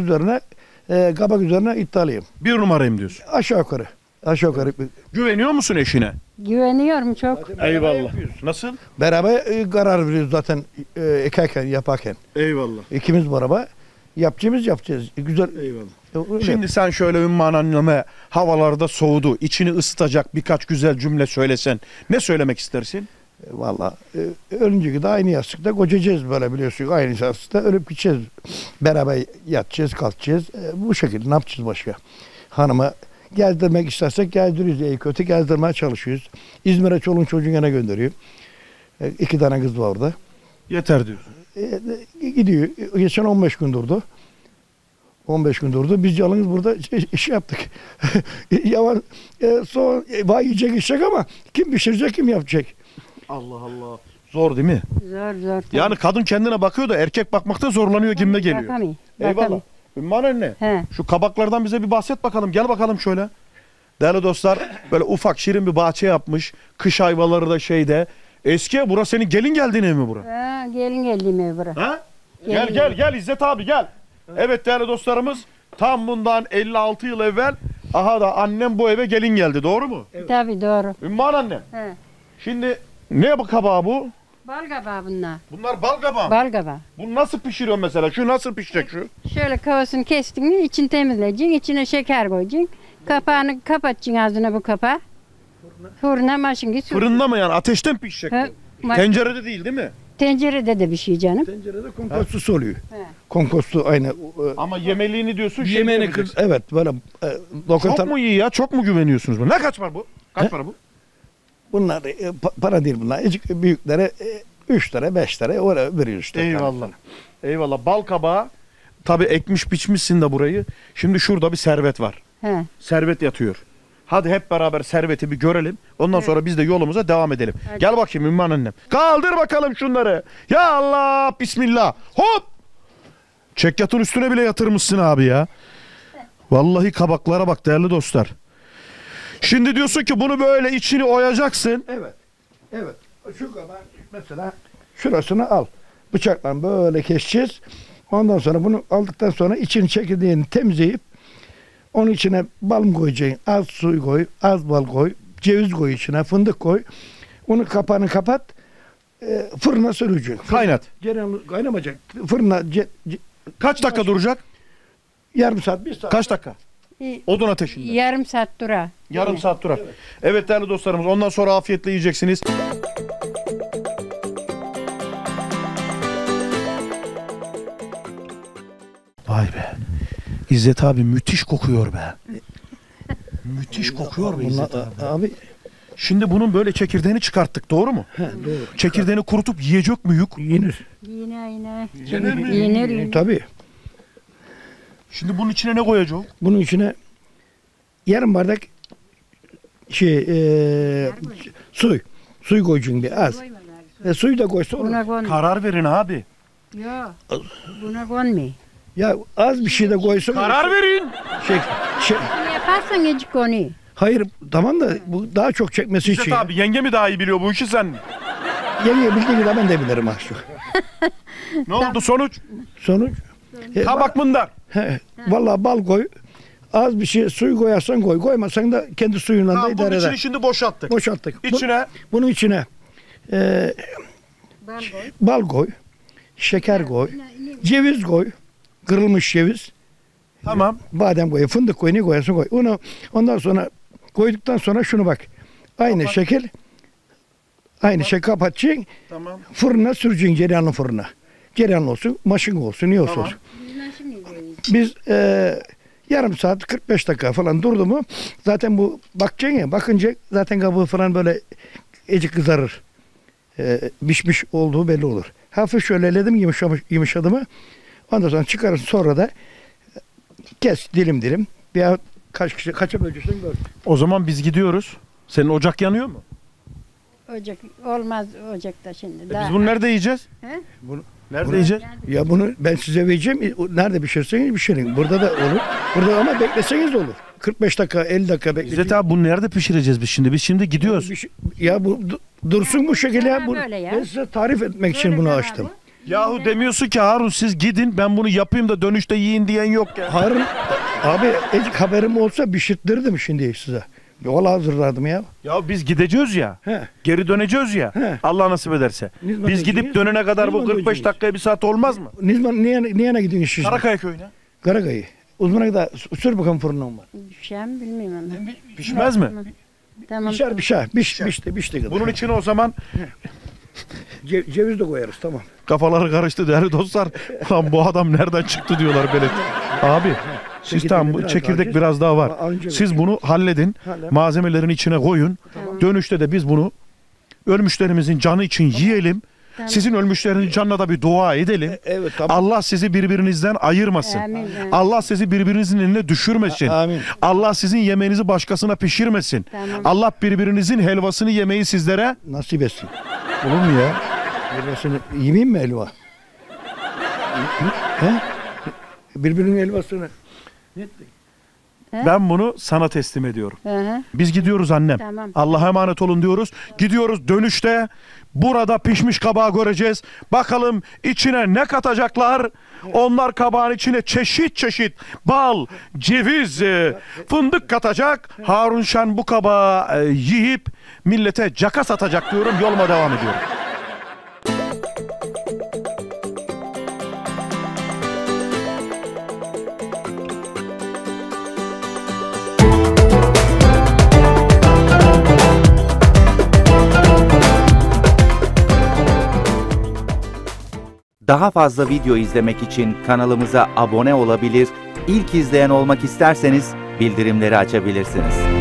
[SPEAKER 14] kabak üzerine iddialıyım.
[SPEAKER 1] Bir numarayım diyorsun.
[SPEAKER 14] Aşağı yukarı.
[SPEAKER 1] Güveniyor musun eşine?
[SPEAKER 5] Güveniyorum çok.
[SPEAKER 1] Eyvallah. Nasıl?
[SPEAKER 14] Beraber karar veriyoruz zaten ekerken, yaparken.
[SPEAKER 1] Eyvallah.
[SPEAKER 14] İkimiz beraber yapacağız. Güzel.
[SPEAKER 1] Eyvallah.
[SPEAKER 14] Öyle.
[SPEAKER 1] Şimdi sen şöyle Ümmühan anneme, havalarda soğudu, içini ısıtacak birkaç güzel cümle söylesen ne söylemek istersin?
[SPEAKER 14] Valla ölünceye de aynı yastıkta kocacağız böyle, biliyorsun. Aynı yastıkta ölüp gideceğiz. Beraber yatacağız, kalkacağız. Bu şekilde ne yapacağız başka? Hanıma gezdirmek istersek gezdiriyoruz. İyi kötü gezdirmeye çalışıyoruz. İzmir'e çoluğun çocuğun yana gönderiyor. 2 tane kız var orada.
[SPEAKER 1] Yeter diyorsun.
[SPEAKER 14] Gidiyor. Geçen 15 gün durdu. 15 gün durdu. Biz yalnız burada iş yaptık. Yavan soğan var, yiyecek ama kim pişirecek, kim yapacak?
[SPEAKER 1] Allah Allah. Zor değil mi?
[SPEAKER 5] Zor.
[SPEAKER 1] Yani kadın kendine bakıyor da erkek bakmakta zorlanıyor gibime geliyor.
[SPEAKER 5] Bakamıyor.
[SPEAKER 1] Eyvallah. Ümmühan anne.
[SPEAKER 5] He.
[SPEAKER 1] Şu kabaklardan bize bir bahset bakalım. Gel bakalım şöyle. Değerli dostlar, böyle ufak şirin bir bahçe yapmış. Kış ayvaları da şeyde. Eski, burası senin gelin geldiğin ev mi bura?
[SPEAKER 5] Ha, gelin geldiğim ev bura.
[SPEAKER 1] Ha? Gel İzzet abi gel. Evet değerli dostlarımız, tam bundan 56 yıl evvel aha da annem bu eve gelin geldi, doğru mu?
[SPEAKER 5] Evet. Tabii doğru.
[SPEAKER 1] Ümmühan annem.
[SPEAKER 5] He.
[SPEAKER 1] Şimdi ne kabağı bu?
[SPEAKER 5] Bal kabağı bunlar.
[SPEAKER 1] Bunlar bal kabağı.
[SPEAKER 5] Bal kabağı.
[SPEAKER 1] Bunu nasıl pişiriyor mesela? Şu nasıl pişecek şu?
[SPEAKER 5] Şöyle kavasını kestin mi içini temizleyeceksin. İçine şeker koyacaksın. Kapağını kapatacaksın ağzına bu kapağı. Fırına maşın git.
[SPEAKER 1] Fırında mı yani? Ateşten pişecek
[SPEAKER 5] He.
[SPEAKER 1] bu? Tencerede değil mi?
[SPEAKER 5] Tencerede de bir şey canım.
[SPEAKER 14] Tencerede kompostusu oluyor. Kompostu aynı.
[SPEAKER 1] Ama yemeliğini diyorsun.
[SPEAKER 14] Yemeğini evet böyle
[SPEAKER 1] Çok mu iyi ya? Çok mu güveniyorsunuz bu? Ne kaç var bu? Kaç para bu?
[SPEAKER 14] Bunlar para değil bunlar. Büyüklere 3 lira 5 lira oraya veriyoruz işte.
[SPEAKER 1] Eyvallah. Eyvallah. Bal kabağı. Tabii ekmiş biçmişsin de burayı. Şimdi şurada bir servet var.
[SPEAKER 5] He.
[SPEAKER 1] Servet yatıyor. Hadi hep beraber serveti bir görelim. Ondan sonra biz de yolumuza devam edelim.
[SPEAKER 5] Hadi.
[SPEAKER 1] Gel bakayım Ümmühan annem. Kaldır bakalım şunları. Ya Allah, bismillah. Hop! Çekyatın üstüne bile yatırmışsın abi ya. Vallahi kabaklara bak değerli dostlar. Şimdi diyorsun ki bunu böyle içini oyacaksın.
[SPEAKER 14] Evet. Şu kadar mesela şurasını al. Bıçakla böyle keseceğiz. Ondan sonra bunu aldıktan sonra için çekirdeğini temizleyip Onun içine bal mı koyacaksın? Az su koy, az bal koy, ceviz koy içine, fındık koy. Onun kapağını kapat. Fırına süreceksin.
[SPEAKER 1] Kaynat.
[SPEAKER 14] Kaynamayacak. Fırına
[SPEAKER 1] Kaç dakika duracak?
[SPEAKER 14] yarım saat, 1 saat.
[SPEAKER 1] Kaç dakika? Odun ateşinde.
[SPEAKER 5] Yarım saat dura.
[SPEAKER 1] Yarım saat durar. Evet değerli dostlarımız, ondan sonra afiyetle yiyeceksiniz. Vay be. İzzet abi müthiş kokuyor be. Müthiş kokuyor be İzzet abi.
[SPEAKER 14] Abi
[SPEAKER 1] Şimdi bunun böyle çekirdeğini çıkarttık, doğru mu?
[SPEAKER 14] doğru.
[SPEAKER 1] Çekirdeğini kurutup yiyecek müyük?
[SPEAKER 14] Yenir.
[SPEAKER 5] Yine.
[SPEAKER 14] Yenir. Tabii.
[SPEAKER 1] Şimdi bunun içine ne koyacağız?
[SPEAKER 14] Bunun içine yarım bardak suyu koyacaksın bir az. Suyu da koysa olur.
[SPEAKER 5] Buna kon.
[SPEAKER 1] Karar verin abi.
[SPEAKER 5] Yok. Buna konmuyor.
[SPEAKER 14] Ya az bir şey de koysa olur.
[SPEAKER 1] Karar verin.
[SPEAKER 5] Bunu yaparsan gecik konuyor.
[SPEAKER 14] Hayır tamam da bu daha çok çekmesi
[SPEAKER 1] İzzet
[SPEAKER 14] için.
[SPEAKER 1] abi yenge mi daha iyi biliyor bu işi, sen mi?
[SPEAKER 14] Yenge bildiği gibi ben de bilirim aşkı.
[SPEAKER 1] Ne oldu sonuç?
[SPEAKER 14] Sonuç?
[SPEAKER 1] Kabak mındar.
[SPEAKER 14] Vallahi bal koy. Az bir şey suyu koyarsan koy. Koymasan da kendi suyundan da
[SPEAKER 1] Tamam, bunun
[SPEAKER 14] idare
[SPEAKER 1] içini
[SPEAKER 14] eder.
[SPEAKER 1] şimdi boşalttık.
[SPEAKER 14] Boşalttık.
[SPEAKER 1] İçine
[SPEAKER 14] Bunun içine bal koy. Şeker koy. Ceviz koy. Kırılmış ceviz.
[SPEAKER 1] tamam.
[SPEAKER 14] Badem koy. Fındık koy. Ne koyarsan koy. Onu ondan sonra koyduktan sonra şunu bak. Aynı şekil. Aynı şey kapatacaksın.
[SPEAKER 1] Tamam.
[SPEAKER 14] Fırına süreceksin, cereyanlı fırına. Cereyanlı olsun, maşın olsun, ne olsun
[SPEAKER 1] Tamam.
[SPEAKER 14] olsun. Biz yarım saat 45 dakika falan durdu mu zaten bu bakacaksın ya, bakınca zaten kabuğu falan böyle ecik kızarır. Pişmiş olduğu belli olur. Hafif şöyle eledim, yumuşadı mı ondan sonra çıkarırsın, sonra da kes dilim dilim. Veya kaça böleceksin gör.
[SPEAKER 1] O zaman biz gidiyoruz. Senin ocak yanıyor mu?
[SPEAKER 5] Ocak olmaz ocakta şimdi.
[SPEAKER 1] Biz bunu nerede yiyeceğiz?
[SPEAKER 5] He?
[SPEAKER 1] Nerede yiyeceğiz?
[SPEAKER 14] Ya bunu ben size vereceğim. Nerede pişirseniz pişirin. Burada da olur. Burada ama bekleseniz de olur. 45 dakika, 50 dakika bekleyeceğiz.
[SPEAKER 1] İzzet abi bunu nerede pişireceğiz biz şimdi? Biz şimdi gidiyoruz.
[SPEAKER 14] Ya bu dursun bu şekilde ya.
[SPEAKER 5] Böyle ya.
[SPEAKER 14] Ben size tarif etmek için bunu açtım.
[SPEAKER 1] Yahu demiyorsun ki Harun siz gidin ben bunu yapayım da dönüşte yiyin diyen yok ya.
[SPEAKER 14] Harun abi haberim olsa pişirttirdim şimdi size. Yol hazırladım ya.
[SPEAKER 1] Ya biz gideceğiz ya.
[SPEAKER 14] He.
[SPEAKER 1] Geri döneceğiz ya.
[SPEAKER 14] He.
[SPEAKER 1] Allah nasip ederse.
[SPEAKER 14] Nizman
[SPEAKER 1] Biz gidip
[SPEAKER 14] döneceğiz.
[SPEAKER 1] dönene kadar bu
[SPEAKER 14] Nizman
[SPEAKER 1] 45
[SPEAKER 14] döneceğiz.
[SPEAKER 1] dakikaya 1 saat olmaz mı?
[SPEAKER 14] Nizman niye gidiyorsun şimdi?
[SPEAKER 1] Karakaya köyüne.
[SPEAKER 14] Karakayı. Uzmana kadar sür bakalım fırından var.
[SPEAKER 5] Düşen bilmiyorum ama.
[SPEAKER 1] Pişmez mi?
[SPEAKER 5] Tamam.
[SPEAKER 14] Pişti kadar.
[SPEAKER 1] Bunun içine o zaman
[SPEAKER 14] Ceviz de koyarız tamam.
[SPEAKER 1] kafaları karıştı değerli dostlar. Lan bu adam nereden çıktı diyorlar böyle. Abi siz
[SPEAKER 14] Çekirdek
[SPEAKER 1] tamam bu
[SPEAKER 14] biraz
[SPEAKER 1] çekirdek
[SPEAKER 14] daha
[SPEAKER 1] biraz daha var.
[SPEAKER 14] Alınca
[SPEAKER 1] Siz bunu halledin. Malzemelerin içine koyun. Dönüşte de biz bunu ölmüşlerimizin canı için yiyelim.
[SPEAKER 5] Tamam.
[SPEAKER 1] Sizin ölmüşlerinizin canına da bir dua edelim.
[SPEAKER 14] Evet tamam.
[SPEAKER 1] Allah sizi birbirinizden ayırmasın.
[SPEAKER 5] Amin.
[SPEAKER 1] Allah sizi birbirinizin eline düşürmesin.
[SPEAKER 14] Amin.
[SPEAKER 1] Allah sizin yemeğinizi başkasına pişirmesin.
[SPEAKER 5] Tamam.
[SPEAKER 1] Allah birbirinizin helvasını yemeyi sizlere
[SPEAKER 14] Nasip etsin.
[SPEAKER 1] olur mu ya?
[SPEAKER 14] Helvasını yemeyeyim mi helva? He? Birbirinin helvasını.
[SPEAKER 1] Ben bunu sana teslim ediyorum.
[SPEAKER 5] Hı hı.
[SPEAKER 1] Biz gidiyoruz annem.
[SPEAKER 5] Tamam.
[SPEAKER 1] Allah'a emanet olun diyoruz. Gidiyoruz, dönüşte burada pişmiş kabağı göreceğiz. Bakalım içine ne katacaklar? Onlar kabağın içine çeşit çeşit bal, ceviz, fındık katacak. Harun Şen bu kabağı yiyip millete caka satacak diyorum. Yoluma devam ediyorum.
[SPEAKER 15] Daha fazla video izlemek için kanalımıza abone olabilir, ilk izleyen olmak isterseniz bildirimleri açabilirsiniz.